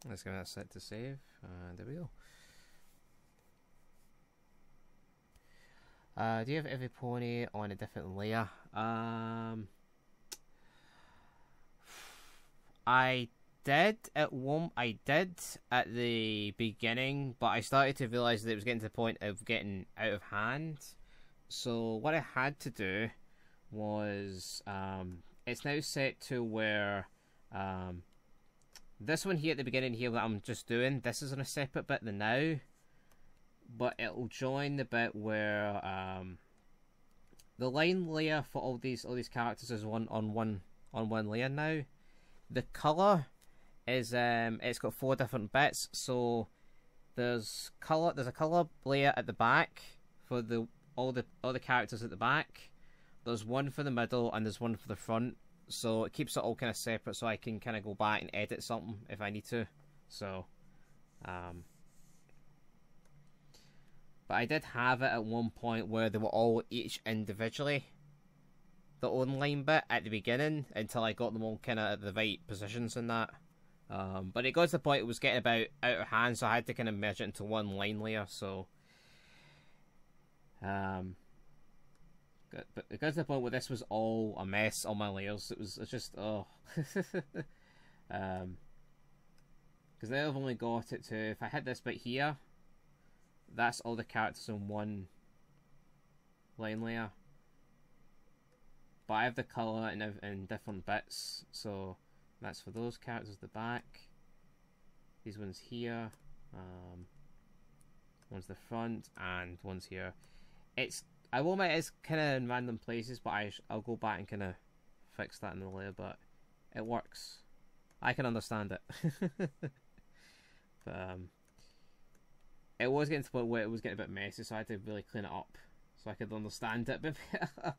Let's give that a set to save, and there we go. Uh, do you have every pony on a different layer? Um, I did at one. I did at the beginning, but I started to realize that it was getting to the point of getting out of hand. So what I had to do was, um, it's now set to where, um, this one here at the beginning here that I'm just doing, this is on a separate bit than now, but it'll join the bit where, um, the line layer for all these all these characters is one on one on one layer now. The color is um, it's got four different bits. So there's color. There's a color layer at the back for the all the all the characters at the back. There's one for the middle and there's one for the front. So it keeps it all kind of separate, so I can kind of go back and edit something if I need to. So, um, but I did have it at one point where they were all each individually the own line bit at the beginning until I got them all kind of at the right positions in that. Um, but it got to the point it was getting about out of hand, so I had to kind of merge it into one line layer. So, um. But it got to the point where this was all a mess, all my layers. It was, it's just, oh. um, because now I've only got it to, if I hit this bit here, that's all the characters in one line layer. But I have the colour in, in different bits, so that's for those characters at the back. These ones here, um, one's the front, and one's here. It's I will admit it's kind of in random places, but I sh I'll go back and kind of fix that in the layer, but it works. I can understand it. But um, it was getting to the point where it was getting a bit messy, so I had to really clean it up so I could understand it a bit better.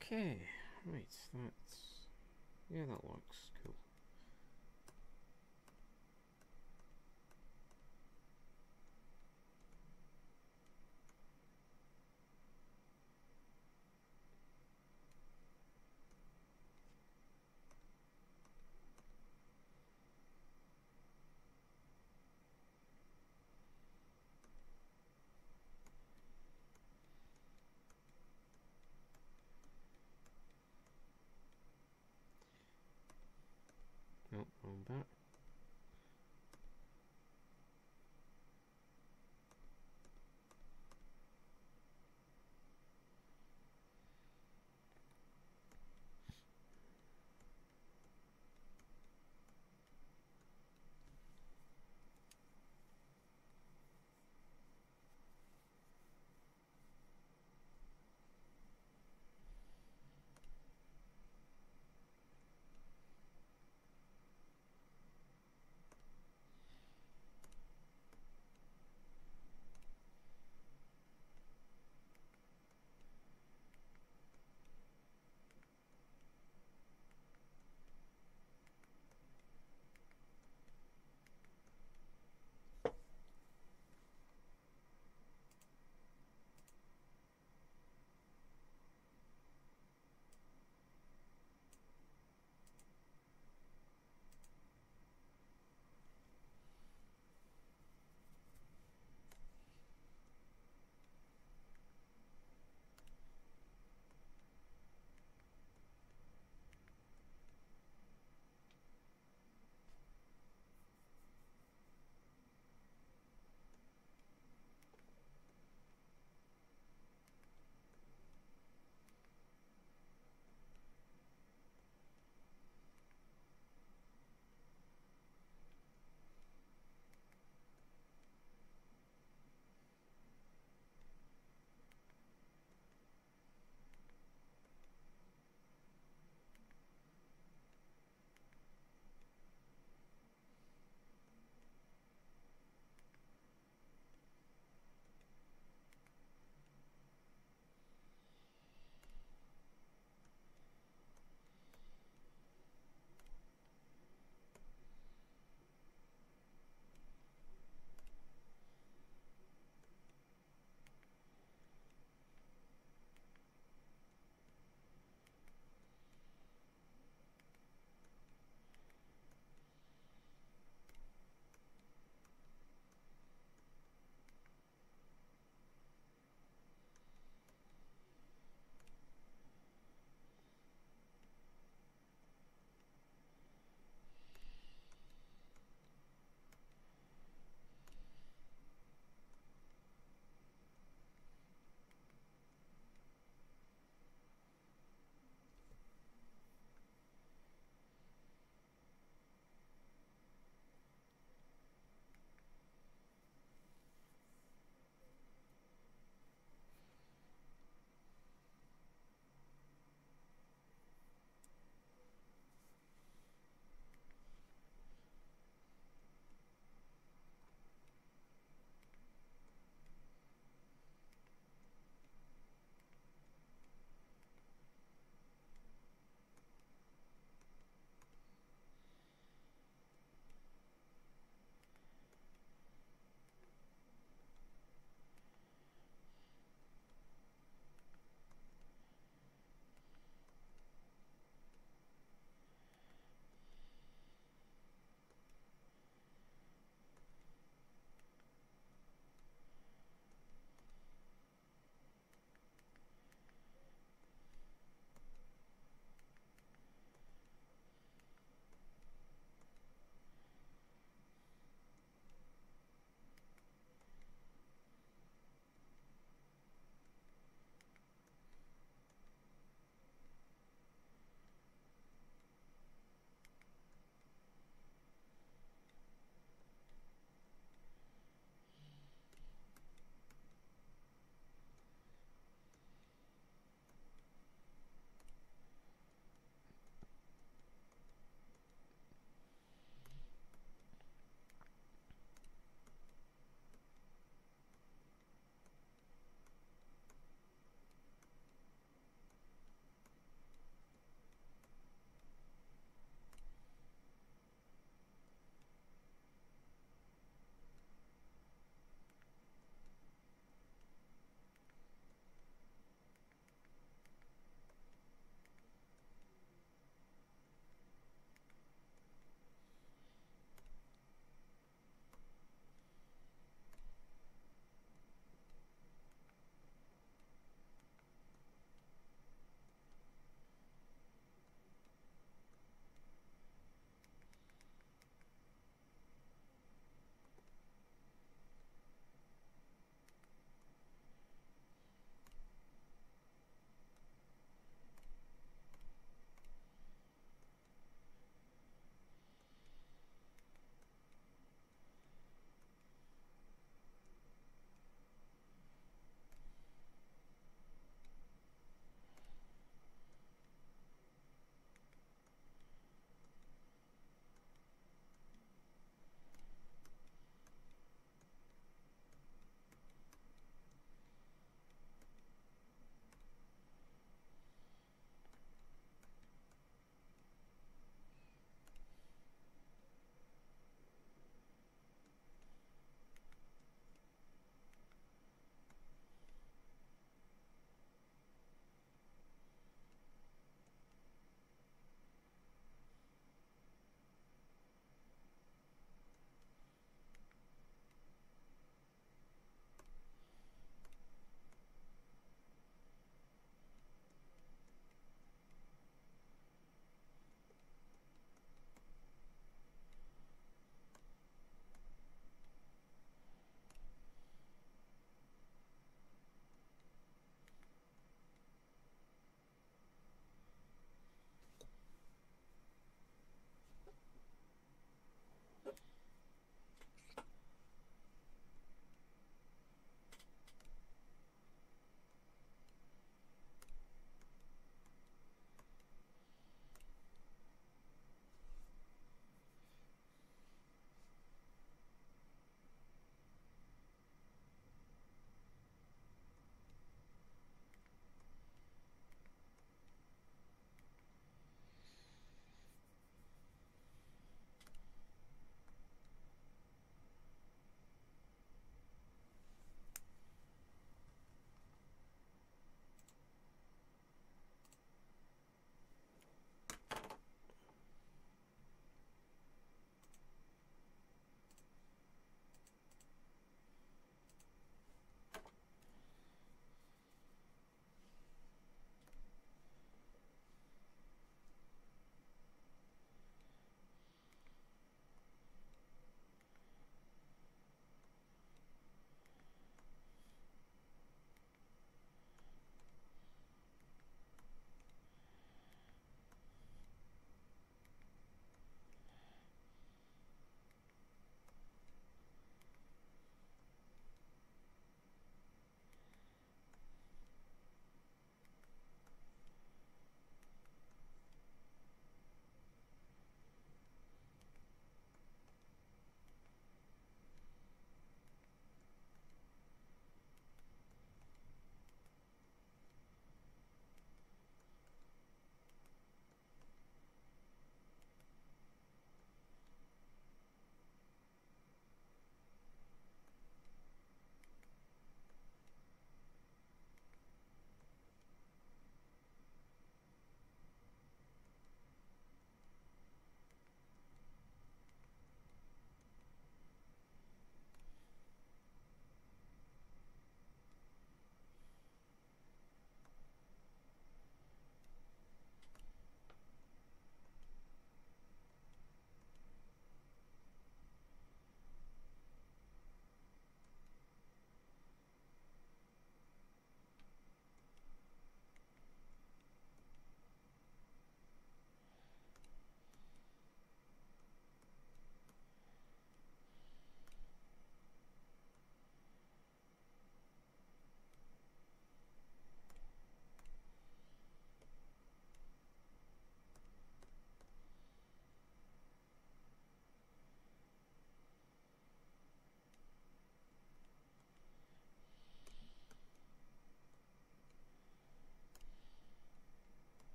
Okay, right, that's... yeah, that works. Cool. Nope, wrong back.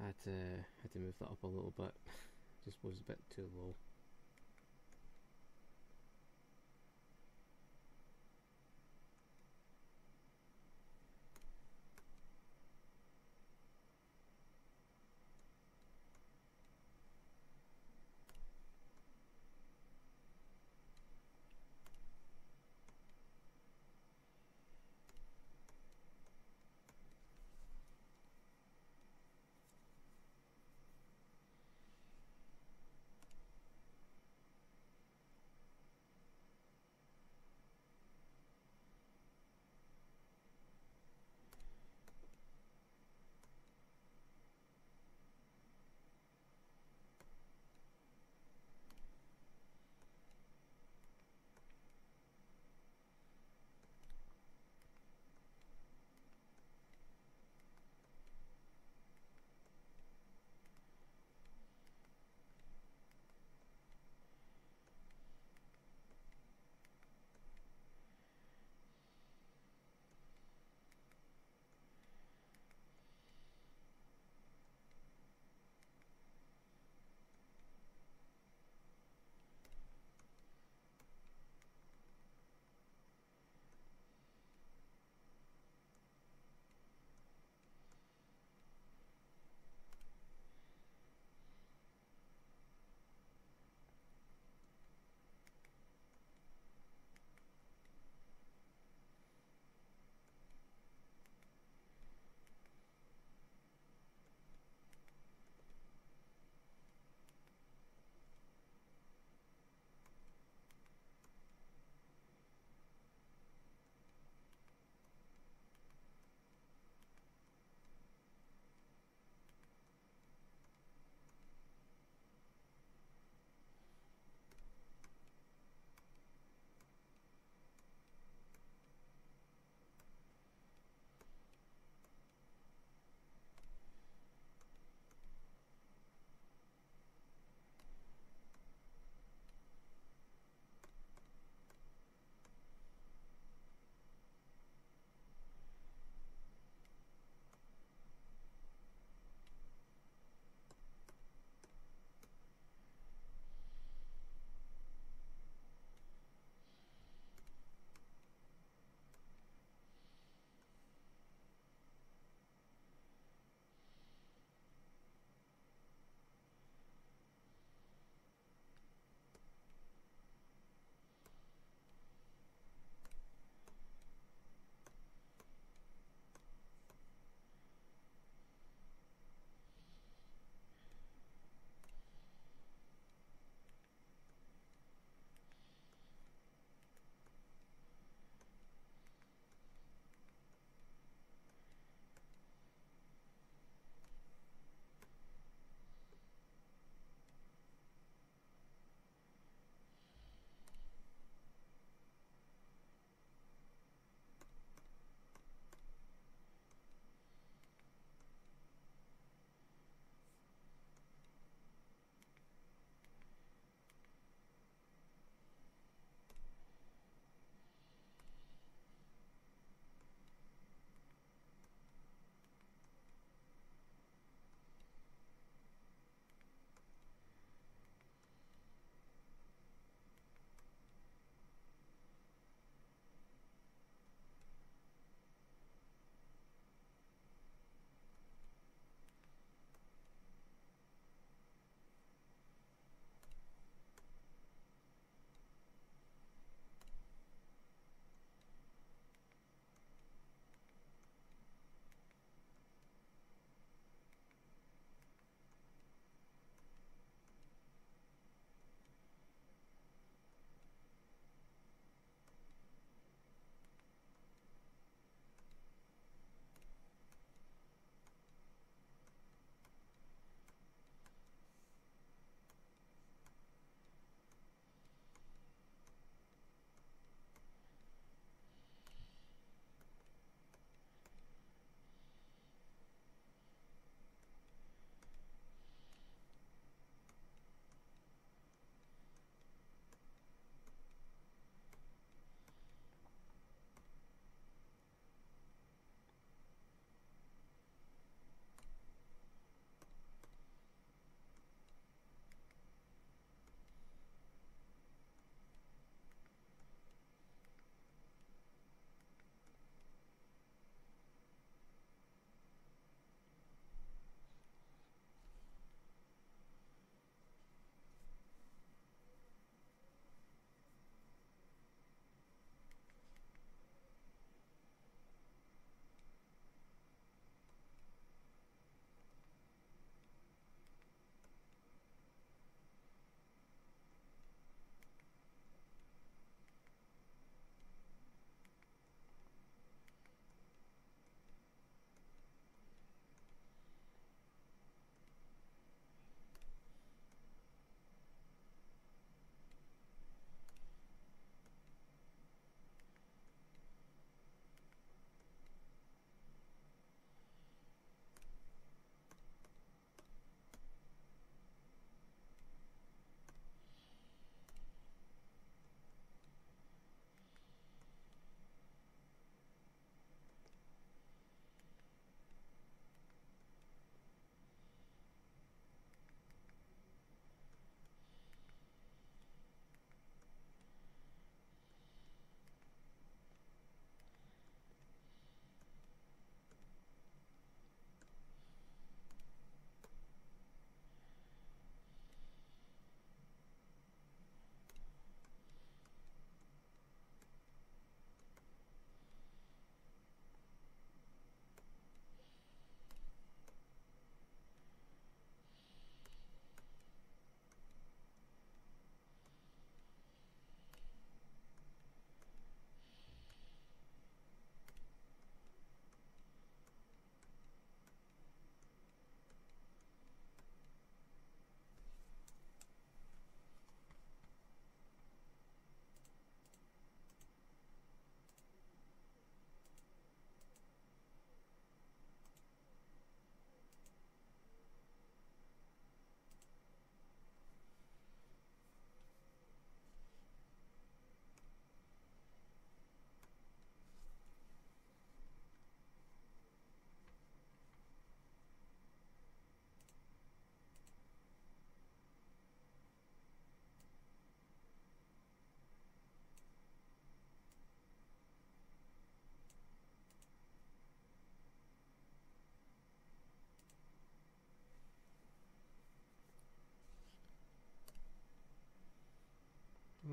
I had to had to move that up a little bit. Just was a bit too low.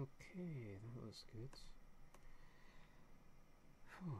Okay, that was good. Whew.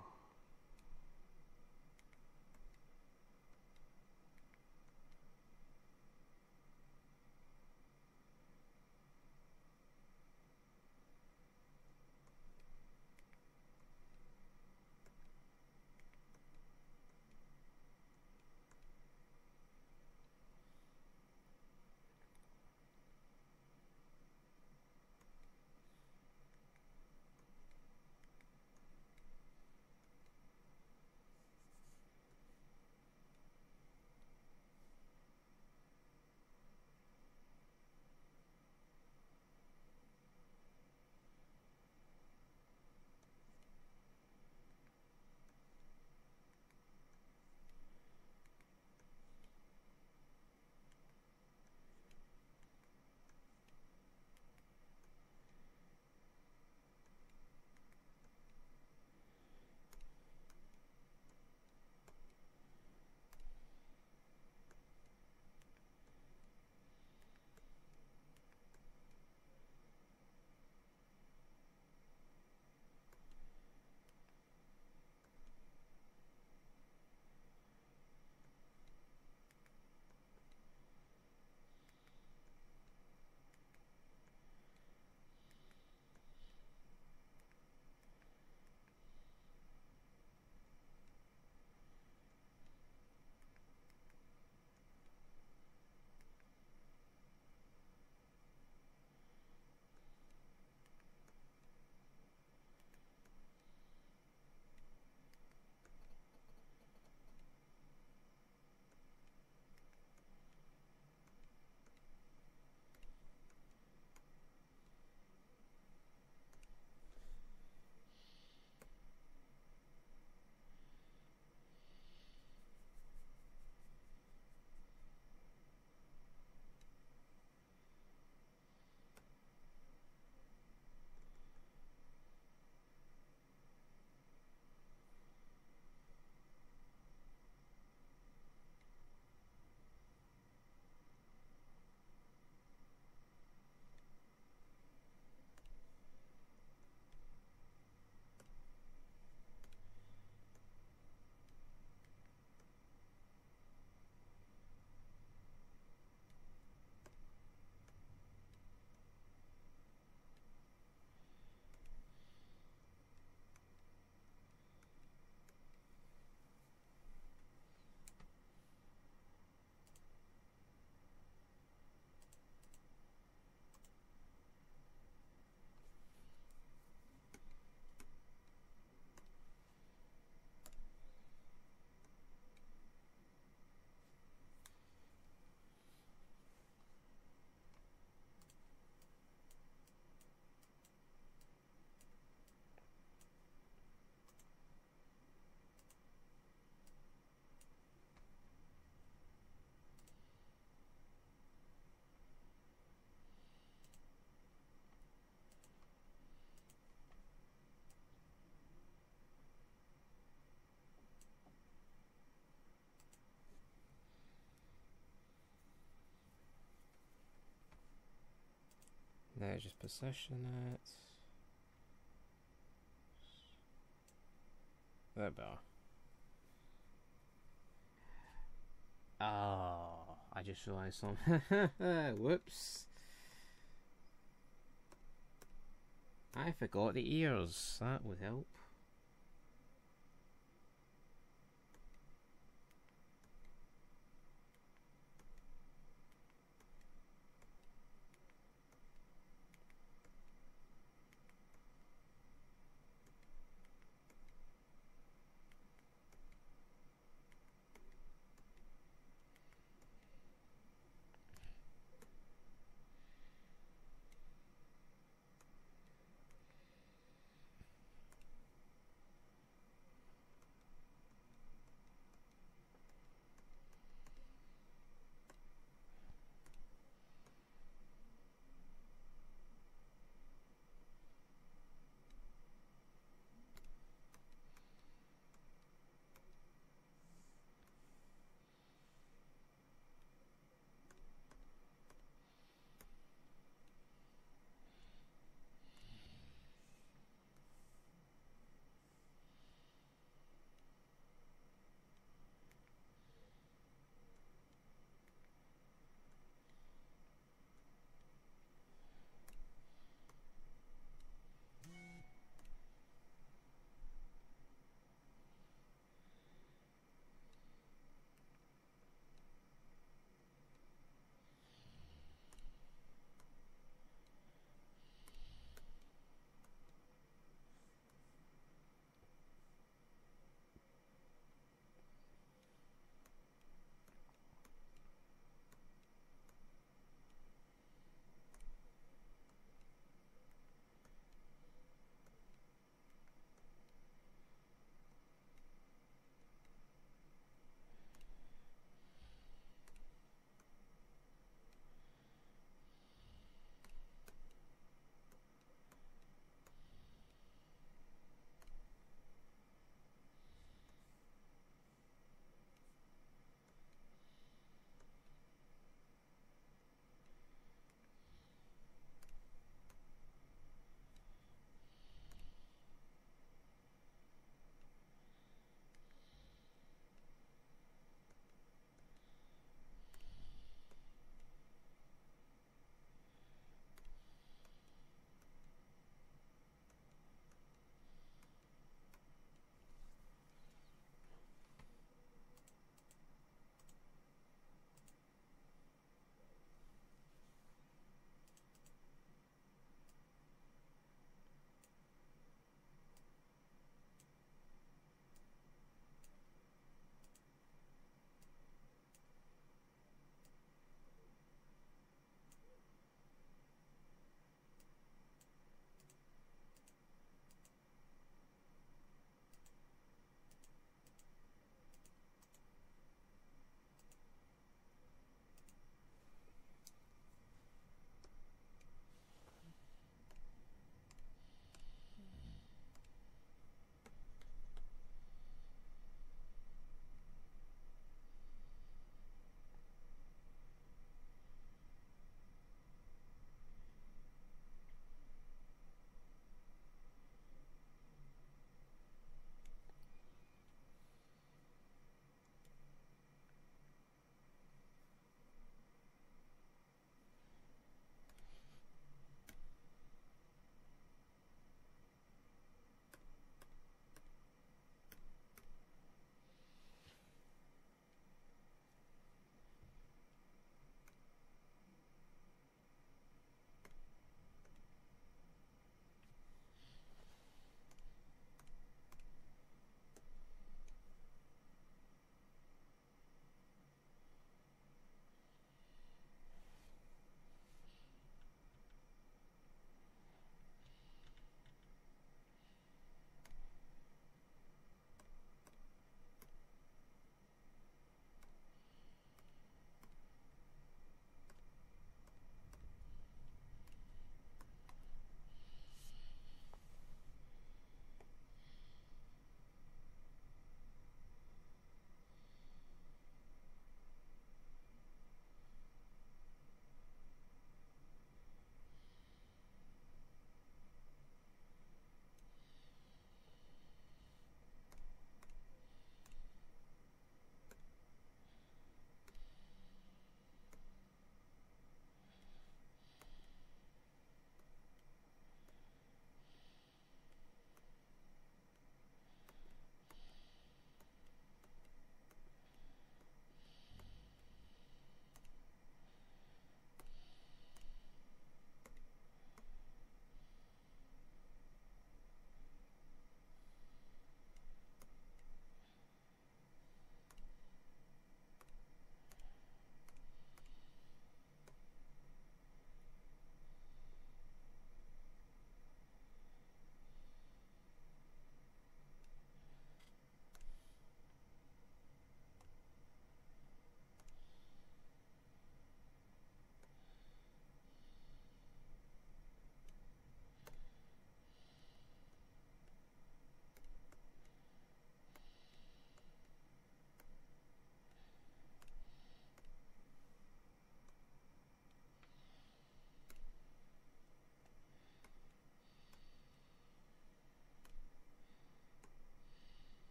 Now just position it. There we are. Oh, I just realised something. Whoops. I forgot the ears. That would help.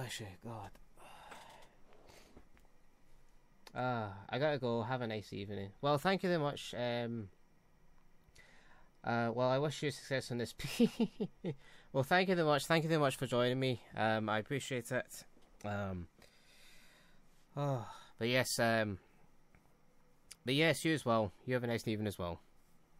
bless you, God. Ah, I gotta go. Have a nice evening. Well, thank you very much. Um, uh, well, I wish you success on this. Well, thank you very much. Thank you very much for joining me. Um, I appreciate it. Um, oh, but yes, um, but yes, you as well. You have a nice evening as well.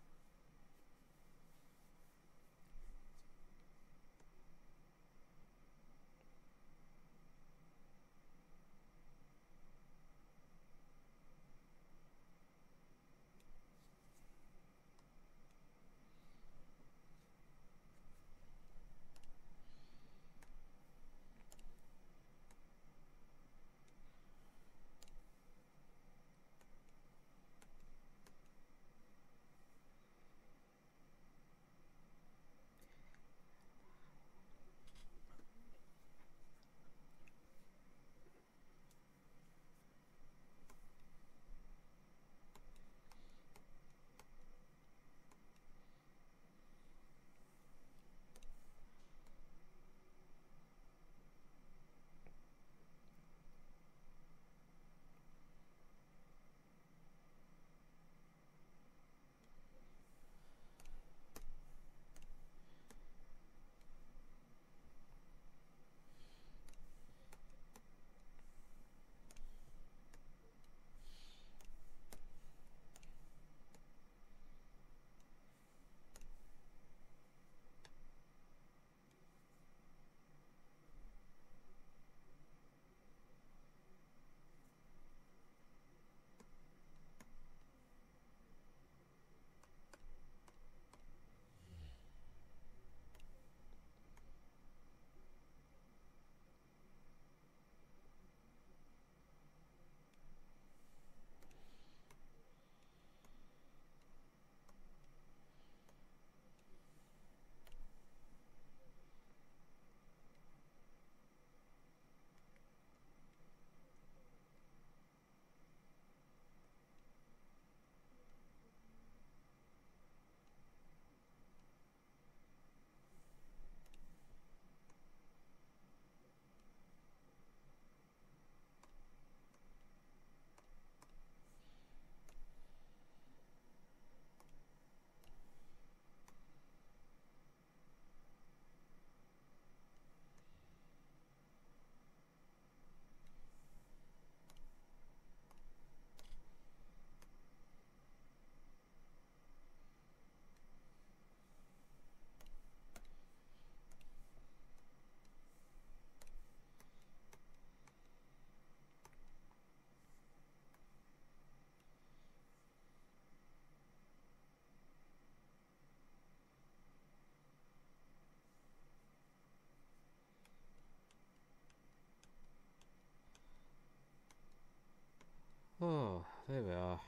Oh, there we are.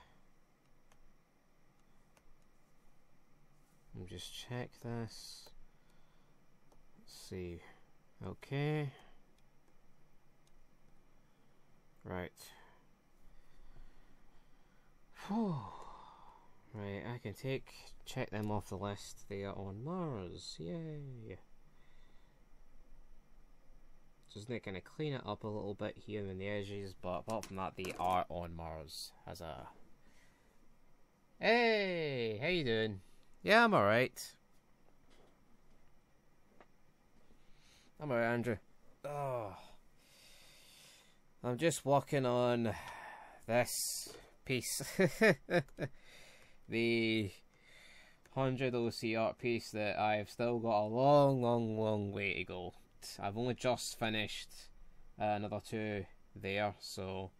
Let me just check this. Let's see. Okay. Right. Whew. Right, I can take check them off the list. They are on Mars. Yay. Just going to clean it up a little bit here in the edges, but apart from that, they are on Mars. As a hey, how you doing? Yeah, I'm alright. I'm alright, Andrew. Oh, I'm just working on this piece, the one hundred O C art piece that I've still got a long, long, long way to go. I've only just finished uh, another two there, so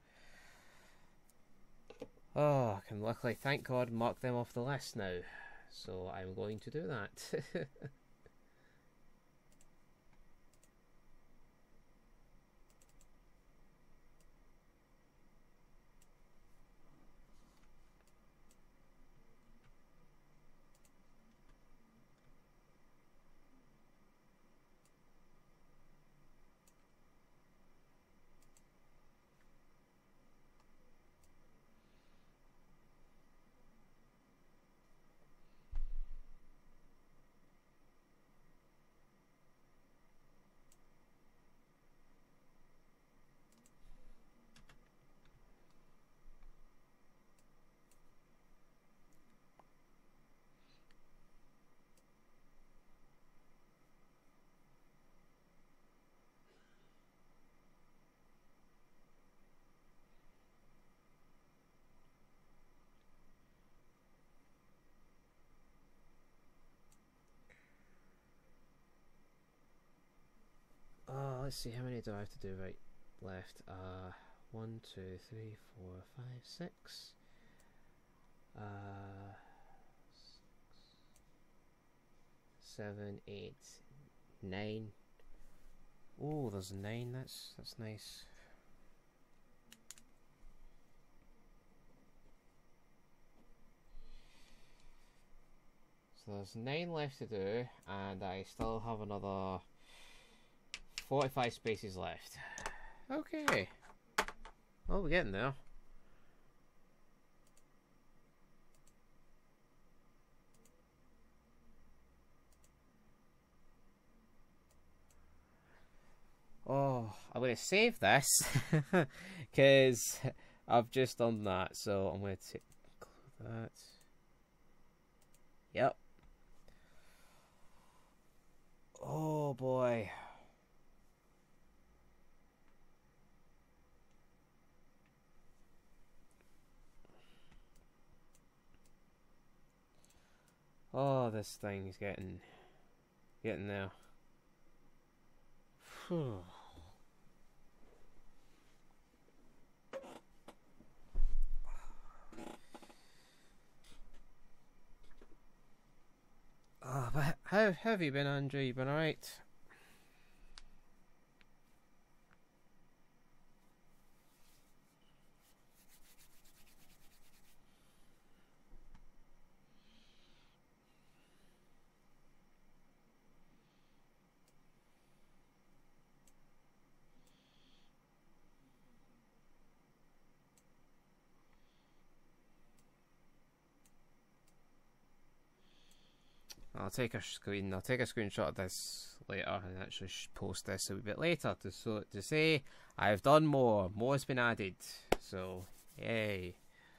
oh, I can luckily, thank God, mark them off the list now. So I'm going to do that. let's see, how many do I have to do right left? Uh, one, two, three, four, five, six. Uh, six, seven, eight, nine. Oh, there's nine. That's that's nice. So there's nine left to do, and I still have another forty-five spaces left. Okay. Well, we're getting there. Oh, I'm going to save this because I've just done that. So I'm going to take that. Yep. Oh boy. Oh, this thing's getting getting there. Phew. Oh, but how, how have you been, Andrew? You been alright? I'll take a screen. I'll take a screenshot of this later and actually post this a wee bit later to so to say I've done more. More's been added. So yay!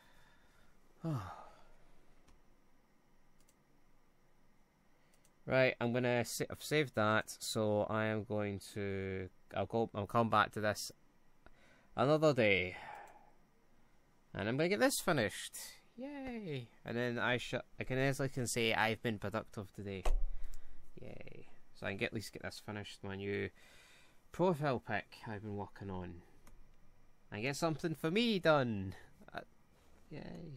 Right, I'm gonna. Sa I've saved that, so I am going to. I'll go. I'll come back to this another day, and I'm gonna get this finished. Yay! And then I sh I can easily can say I've been productive today. Yay! So I can get, at least get this finished. My new profile pic I've been working on. And get something for me done. Uh, yay!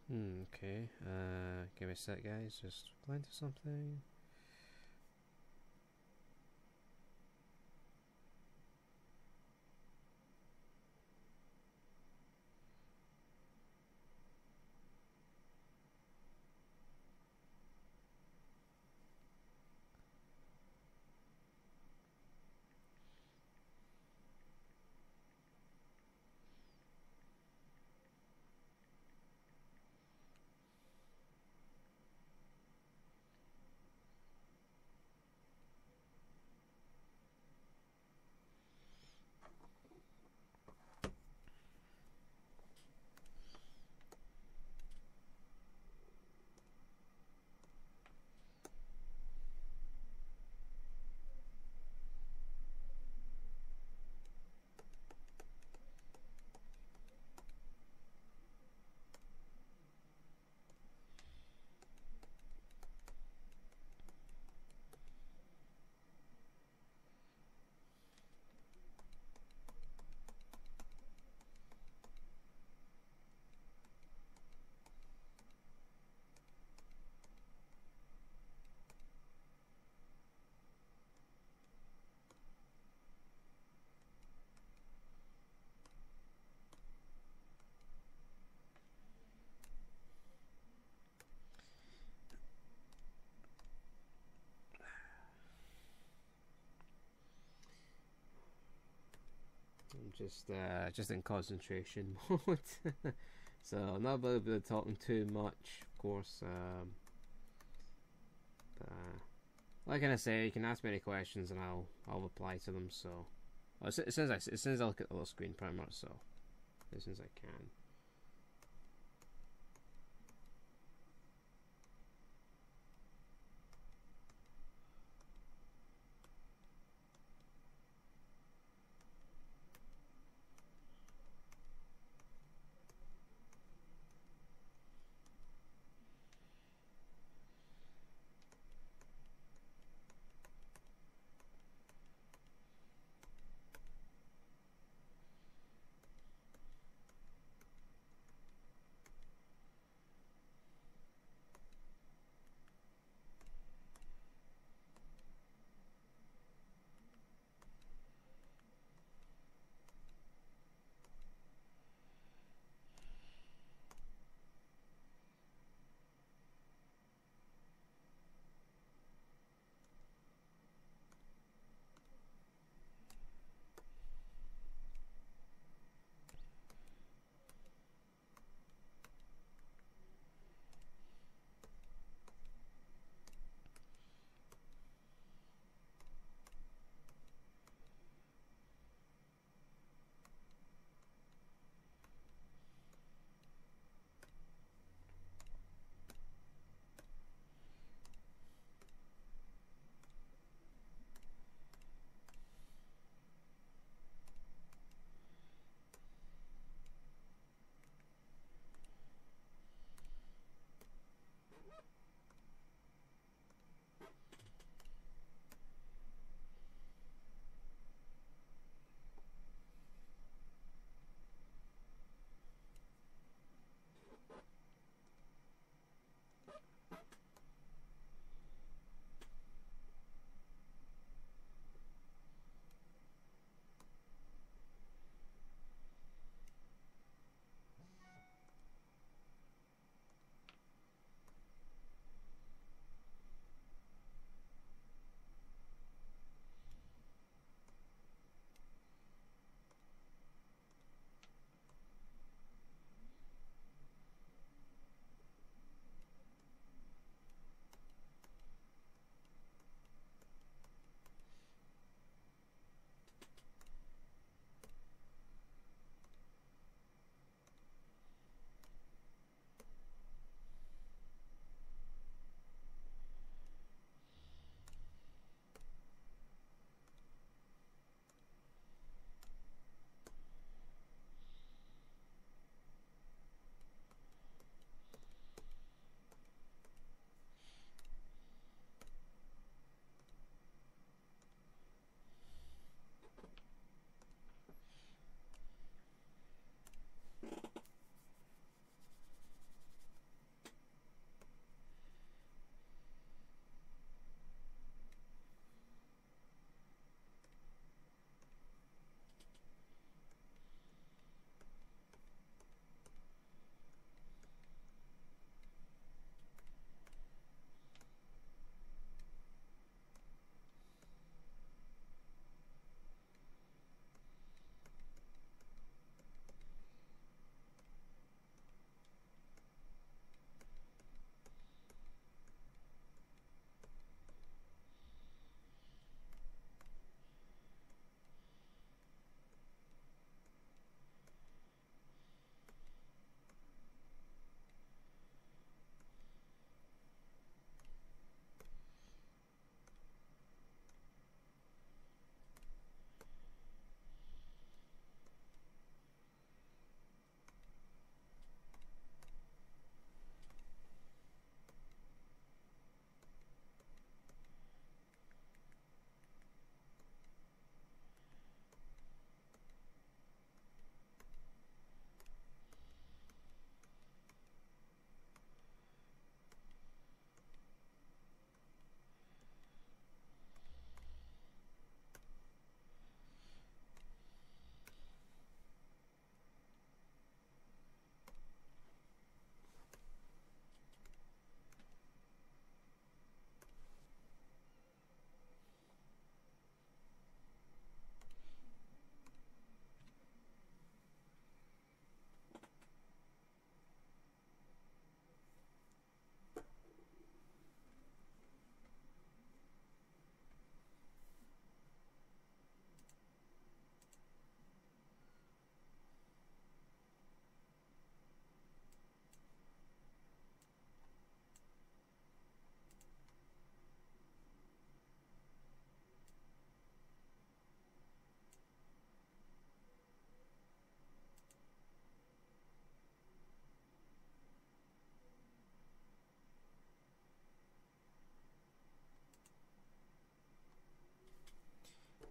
Hmm, okay. Uh, give me a sec, guys. Just replying to something. I'm just uh, just in concentration mode. So I'm not able to be talking too much, of course. Um, but, uh, like I say, you can ask me any questions and I'll I'll reply to them. So as soon as I as soon as I look at the little screen, pretty much. So as soon as I can.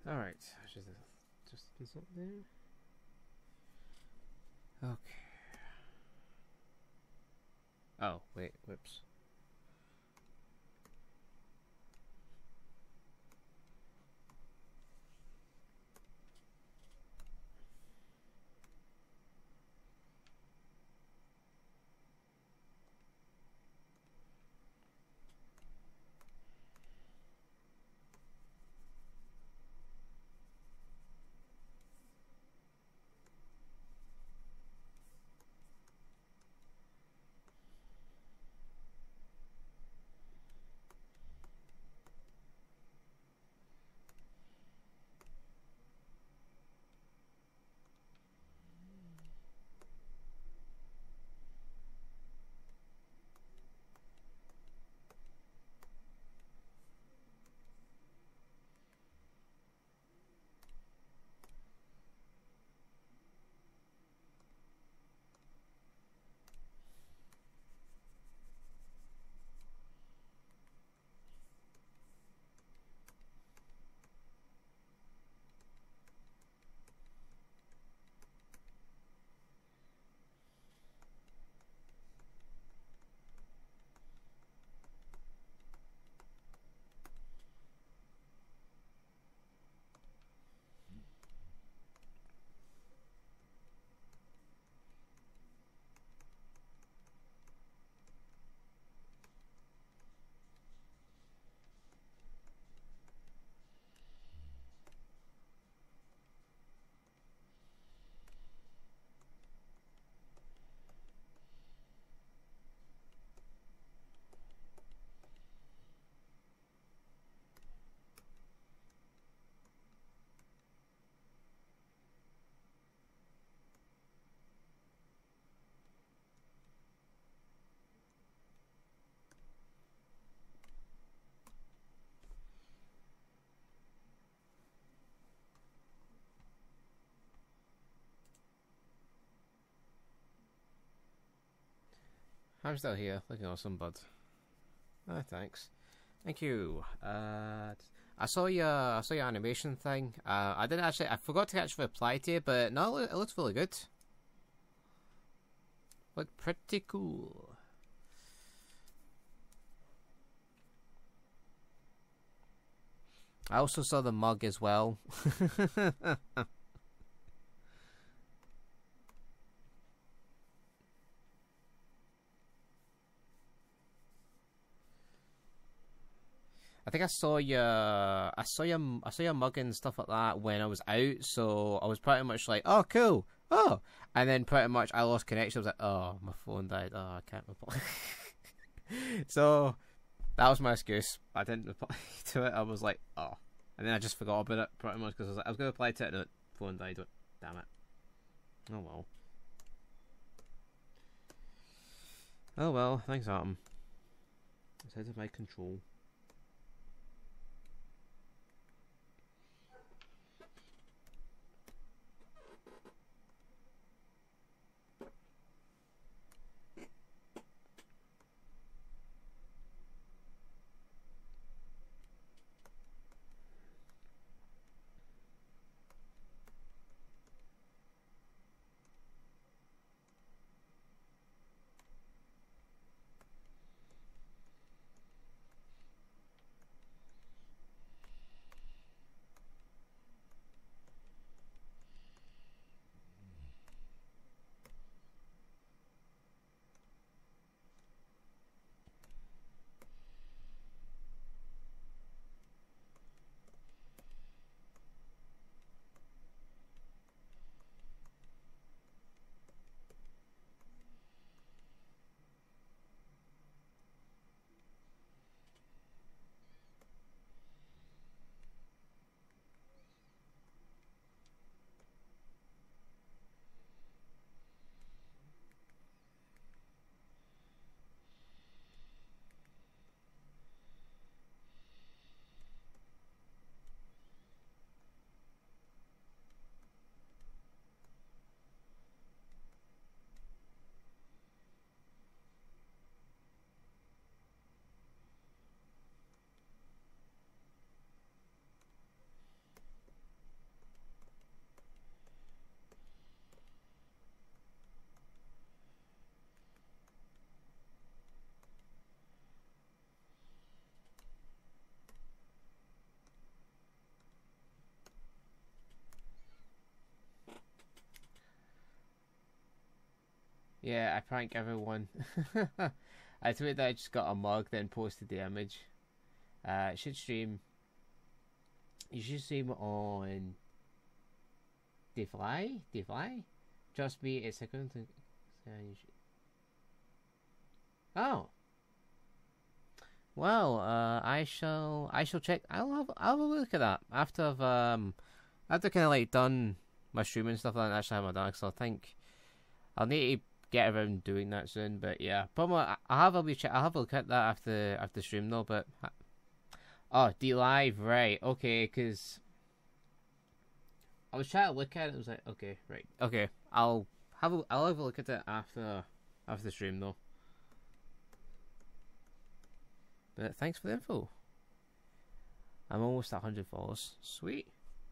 Alright, just, just this up there. Okay. Oh, wait, whoops. I'm still here, looking awesome, bud. Ah, thanks. Thank you. Uh, I saw your, I saw your animation thing. Uh, I didn't actually, I forgot to actually reply to you, but no, it looks really good. Look pretty cool. I also saw the mug as well. I think I saw your, I saw your, I saw your mug and stuff like that when I was out. So I was pretty much like, oh, cool, oh, and then pretty much I lost connection. I was like, oh, my phone died. Oh, I can't reply. So that was my excuse. I didn't reply to it. I was like, oh, and then I just forgot about it pretty much because I was like, I was gonna reply to it, and the phone died. Damn it. Oh well. Oh well. Thanks, Atom. It's out of my control. Yeah, I prank everyone. I tweeted that I just got a mug, then posted the image. Uh, it should stream. You should stream on DeFly? DeFly? Trust me, it's a good thing. Oh. Well, uh, I shall. I shall check. I'll have. I'll have a look at that after I've um, after kind of like done my streaming stuff. I actually have my done. So I think I'll need to get around doing that soon. But yeah, probably I'll have a wee check. I'll have a look at that after after stream though. But oh, D Live, right? Okay, because I was trying to look at it. I was like, okay, right, okay. I'll have a. I'll have a look at it after after the stream though. But thanks for the info. I'm almost at one hundred followers. Sweet.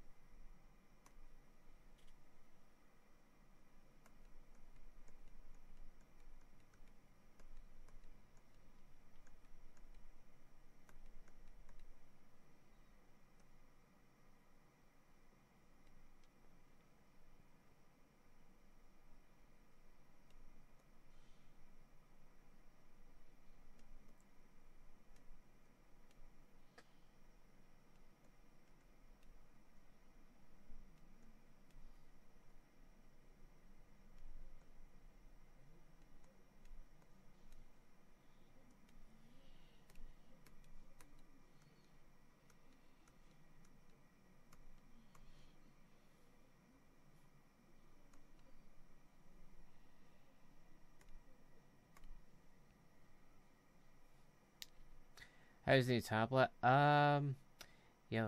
How's the new tablet? Um, yeah,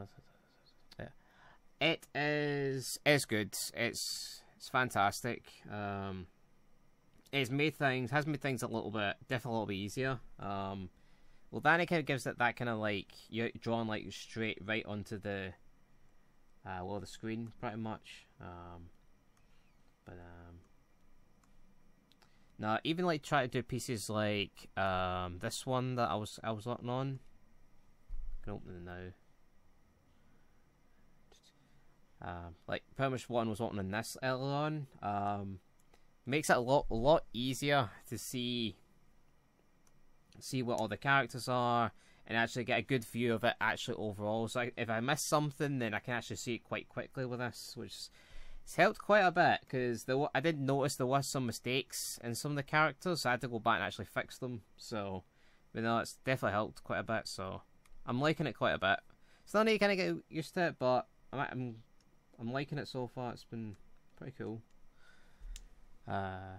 it is. It's good. It's it's fantastic. Um, it's made things has made things a little bit definitely a little bit easier. Um, well, then it kind of gives it that kind of like you're drawn like straight right onto the uh, well the screen pretty much. Um, but um. No, even like try to do pieces like um this one that I was I was working on. I can open it now. Um, like pretty much one was working on this earlier on. Um, makes it a lot a lot easier to see see what all the characters are and actually get a good view of it actually overall. So I, if I miss something, then I can actually see it quite quickly with this, which. It's helped quite a bit because I did notice there was some mistakes in some of the characters, so I had to go back and actually fix them. So, you know, it's definitely helped quite a bit. So, I'm liking it quite a bit. Still need to kind of get used to it, but I'm I'm I'm liking it so far. It's been pretty cool. Uh.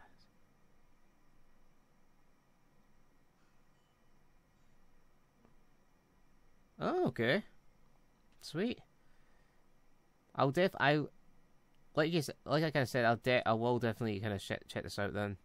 Oh, okay. Sweet. I'll def I. Like you, like I kind of said, I'll de I will definitely kind of check check this out then.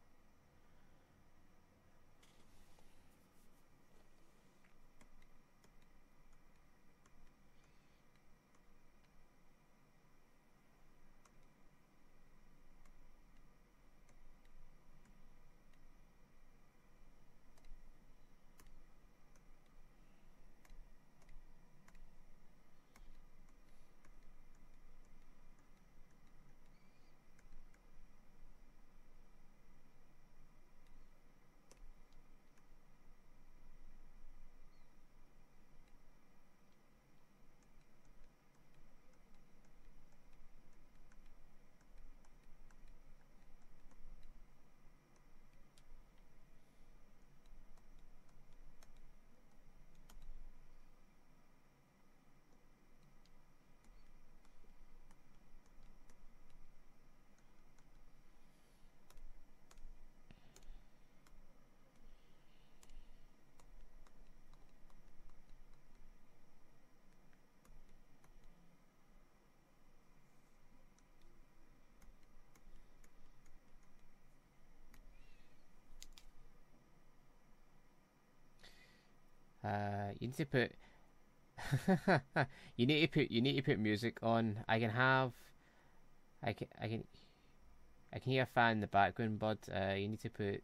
Uh, you need to put. you need to put. You need to put music on. I can have. I can. I can. I can hear a fan in the background, but uh, you need to put.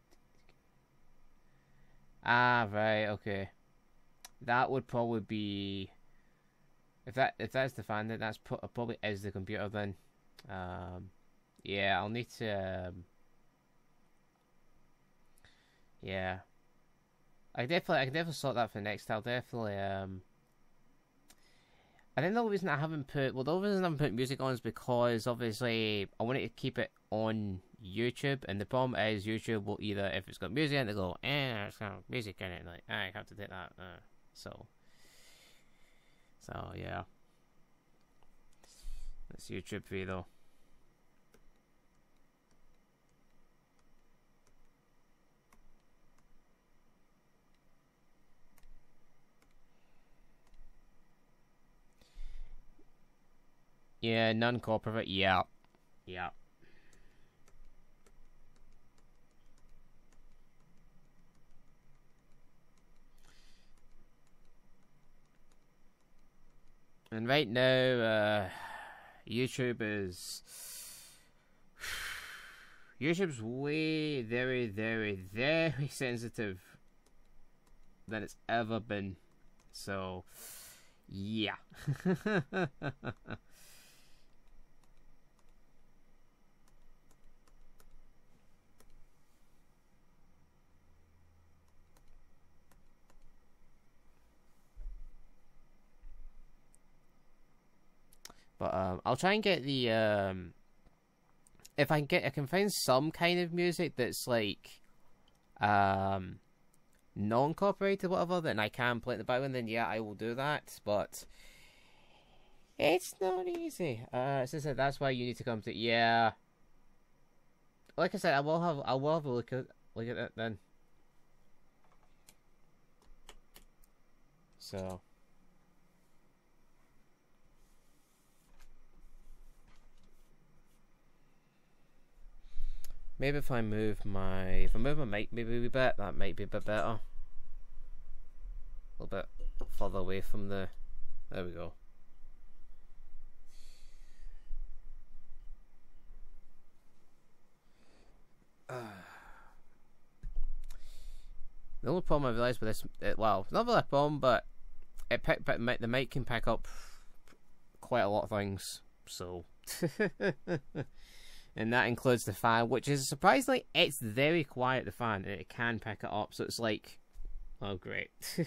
Ah, right. Okay. That would probably be. If that if that's the fan, then that's pro probably is the computer then. Um, yeah, I'll need to. Um, Yeah. I definitely, I can definitely sort that for next. I'll definitely, um... I think the only reason I haven't put, well, the only reason I haven't put music on is because, obviously, I wanted to keep it on YouTube, and the problem is YouTube will either, if it's got music in it, they go, eh, it's got music in it, like, I have to take that, uh, so, so, yeah. That's YouTube for you, though. Yeah, non-copyright, yeah. Yeah. And right now, uh, YouTube is... YouTube's way, very, very, very sensitive than it's ever been. So, yeah. But um, I'll try and get the um, if I can get, I can find some kind of music that's like um, non-copyrighted, whatever. Then I can play in the background. Then yeah, I will do that. But it's not easy. Uh, as I said, that's why you need to come to yeah. Like I said, I will have I will have a look at look at it then. So. Maybe if I move my if I move my mic maybe a wee bit, that might be a bit better. A little bit further away from the there we go. Uh, the only problem I realised with this it, well, not really a problem, but it pick, pick, the mic can pick up quite a lot of things, so and that includes the fan, which is surprisingly, it's very quiet, the fan, and it can pick it up, so it's like, oh great.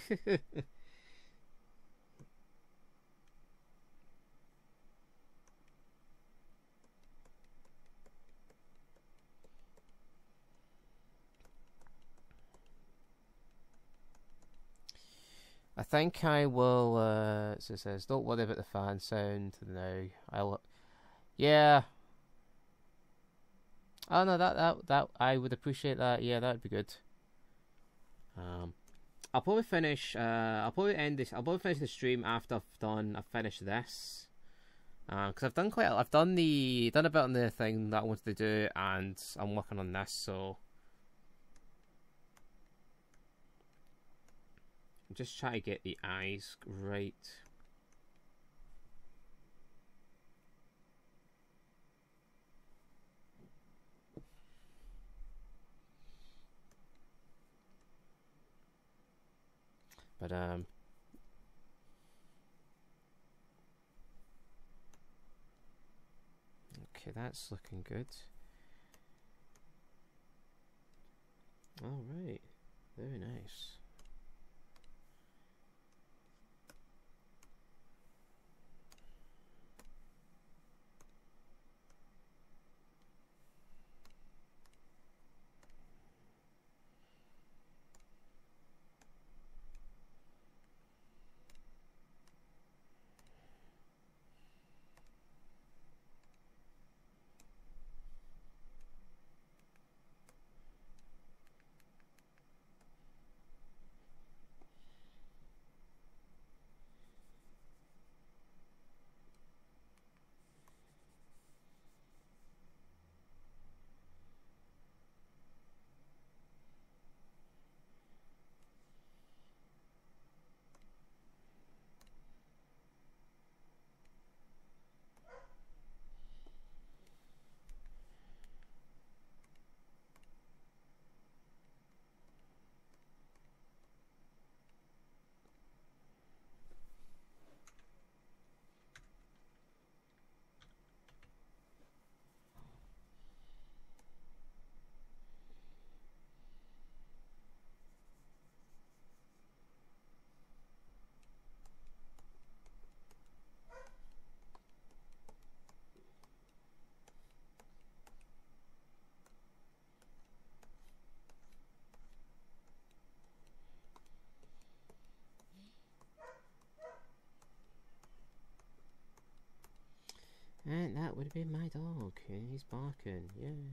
I think I will, uh, so it says, don't worry about the fan sound now, I'll, yeah. Oh no, that that that I would appreciate that. Yeah, that'd be good. Um, I'll probably finish. Uh, I'll probably end this. I'll probably finish the stream after I've done. I've finished this. Um, because I've done quite. I've done the done a bit on the thing that I wanted to do, and I'm working on this. So I'm just trying to get the eyes right. But um okay, that's looking good. All right, very nice. that would have been my dog, and he's barking. Yay.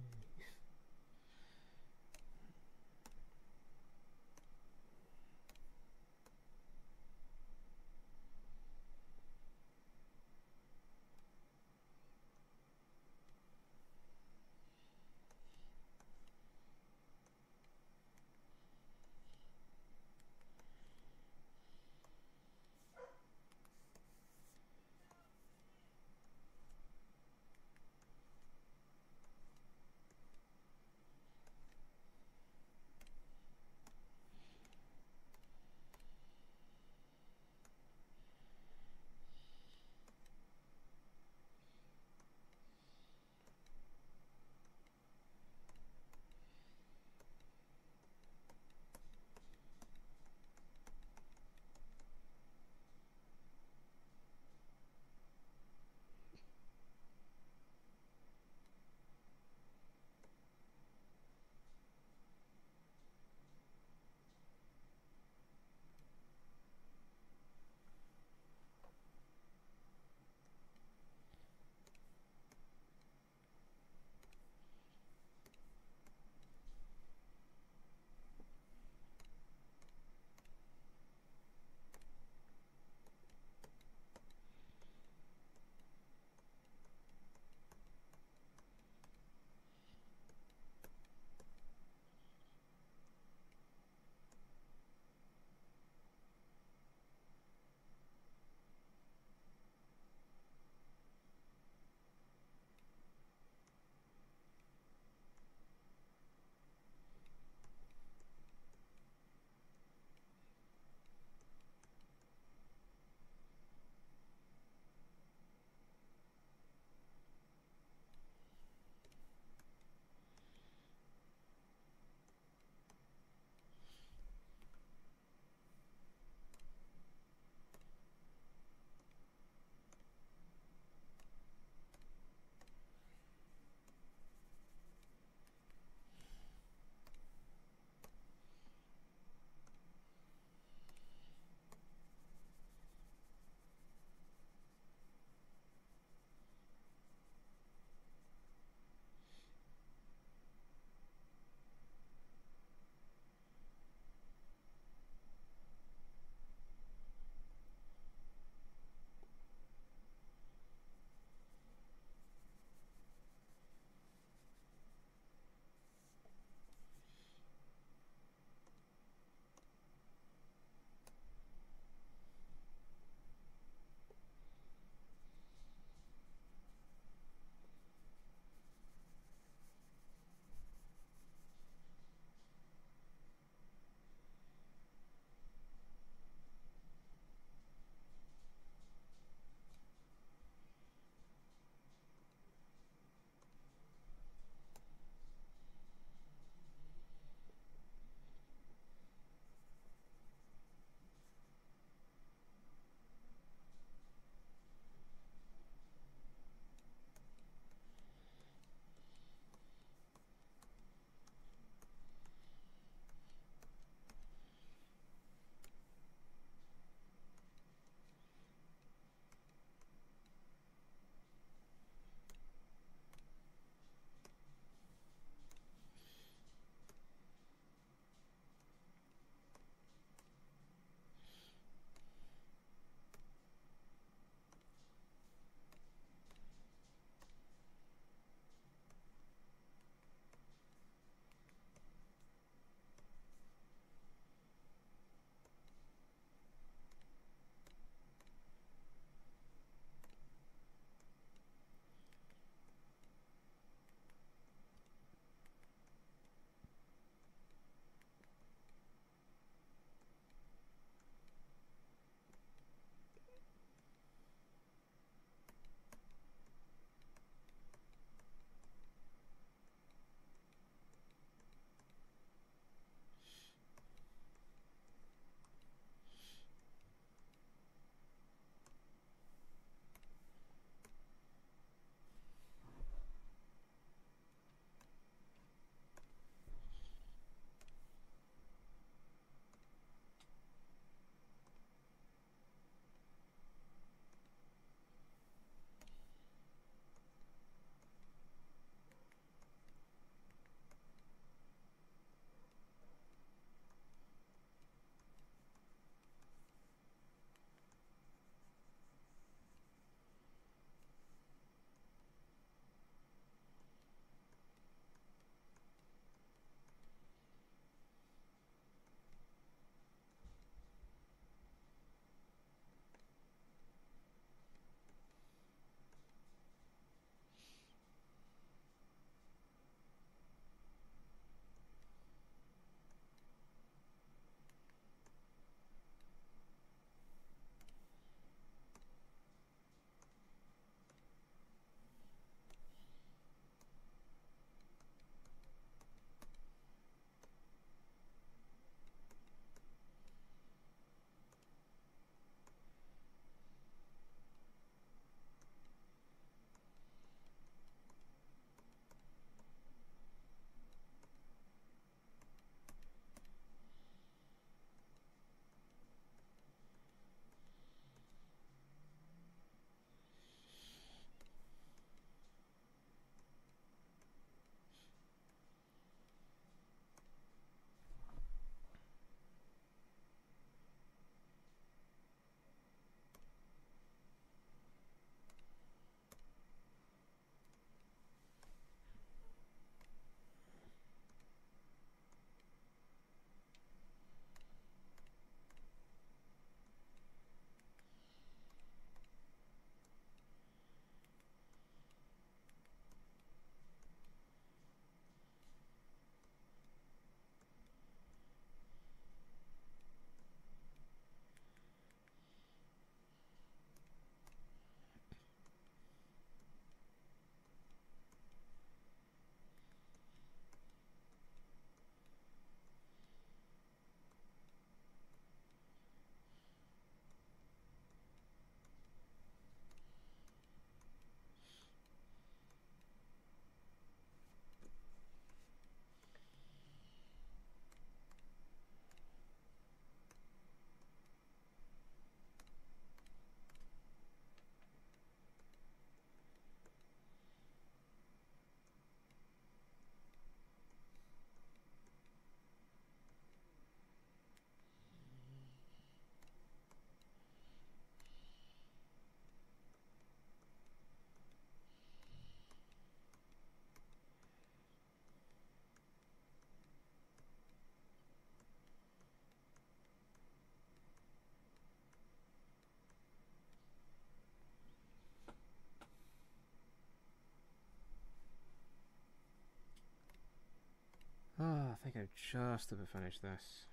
Oh, I think I've just about finished this.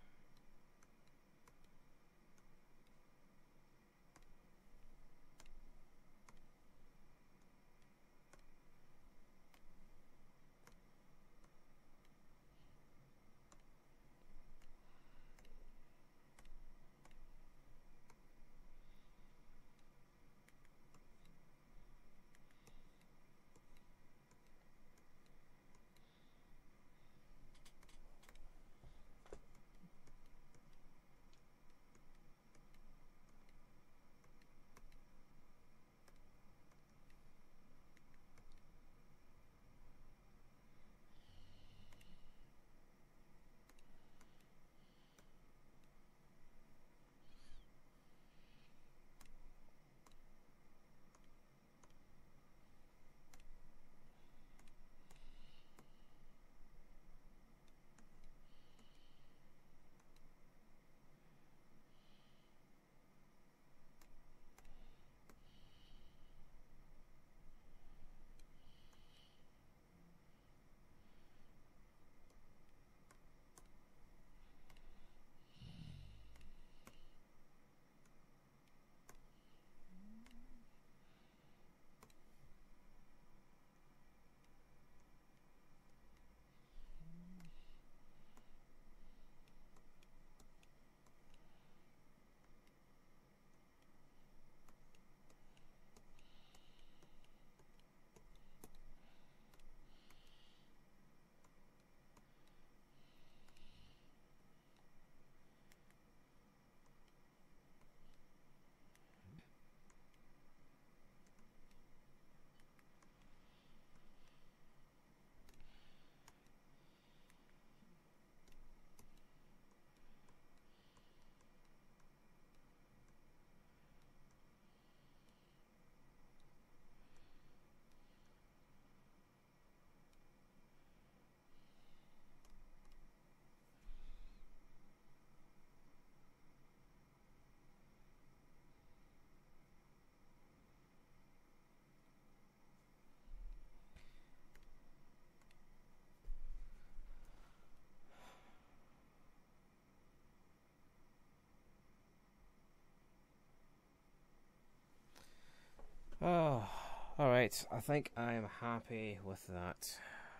Oh, alright. I think I am happy with that.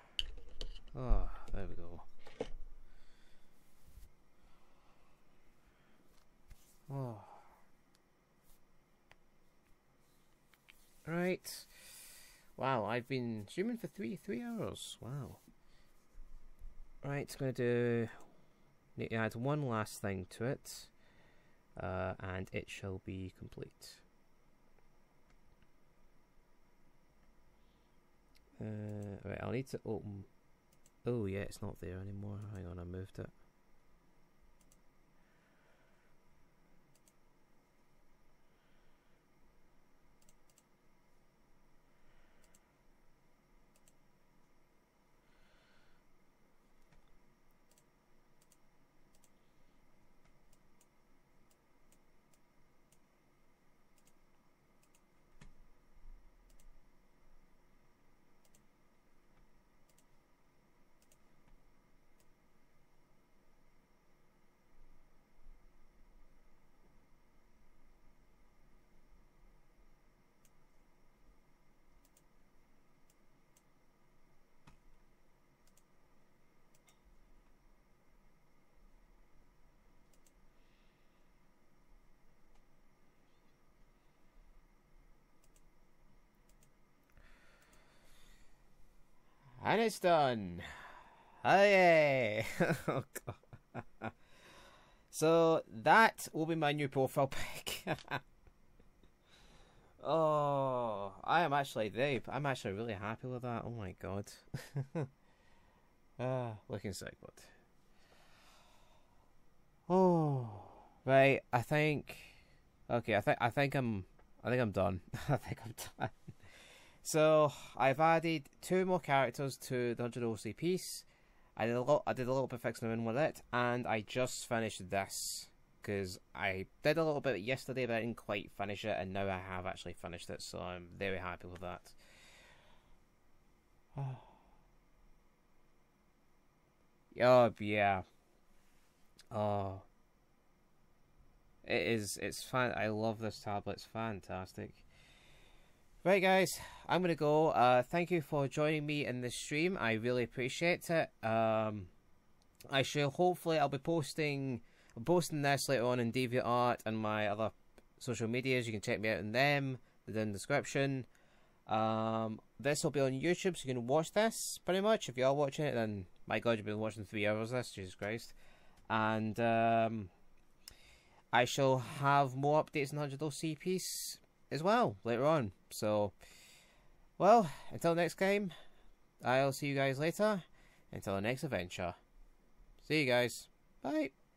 Oh, there we go. Oh. Right. Wow, I've been streaming for three three hours. Wow. Right, gonna do need to add one last thing to it. Uh, and it shall be complete. Uh, right, I'll need to open. Oh yeah, it's not there anymore. Hang on, I moved it. And it's done. Oh yay! Oh god. So that will be my new profile pic. Oh, I am actually very, I'm actually really happy with that. Oh my god. Ah, looking so good. Oh, right. I think. Okay, I think I think I'm. I think I'm done. I think I'm done. So I've added two more characters to the one hundred O C piece. I did a lot. I did a little bit fixing them in with it, and I just finished this because I did a little bit yesterday, but I didn't quite finish it, and now I have actually finished it. So I'm very happy with that. Oh yeah. Oh, it is. It's fan. I love this tablet. It's fantastic. Right, guys, I'm gonna go. Uh, thank you for joining me in this stream. I really appreciate it. Um, I shall hopefully I'll be posting I'm posting this later on in DeviantArt and my other social medias. You can check me out in them. They're in the description. Um, this will be on YouTube, so you can watch this pretty much. If you are watching it, then my God, you've been watching three hours of this. Jesus Christ. And um, I shall have more updates on one hundred O C piece as well later on. So, well, until next time, I'll see you guys later. Until the next adventure. See you guys. Bye.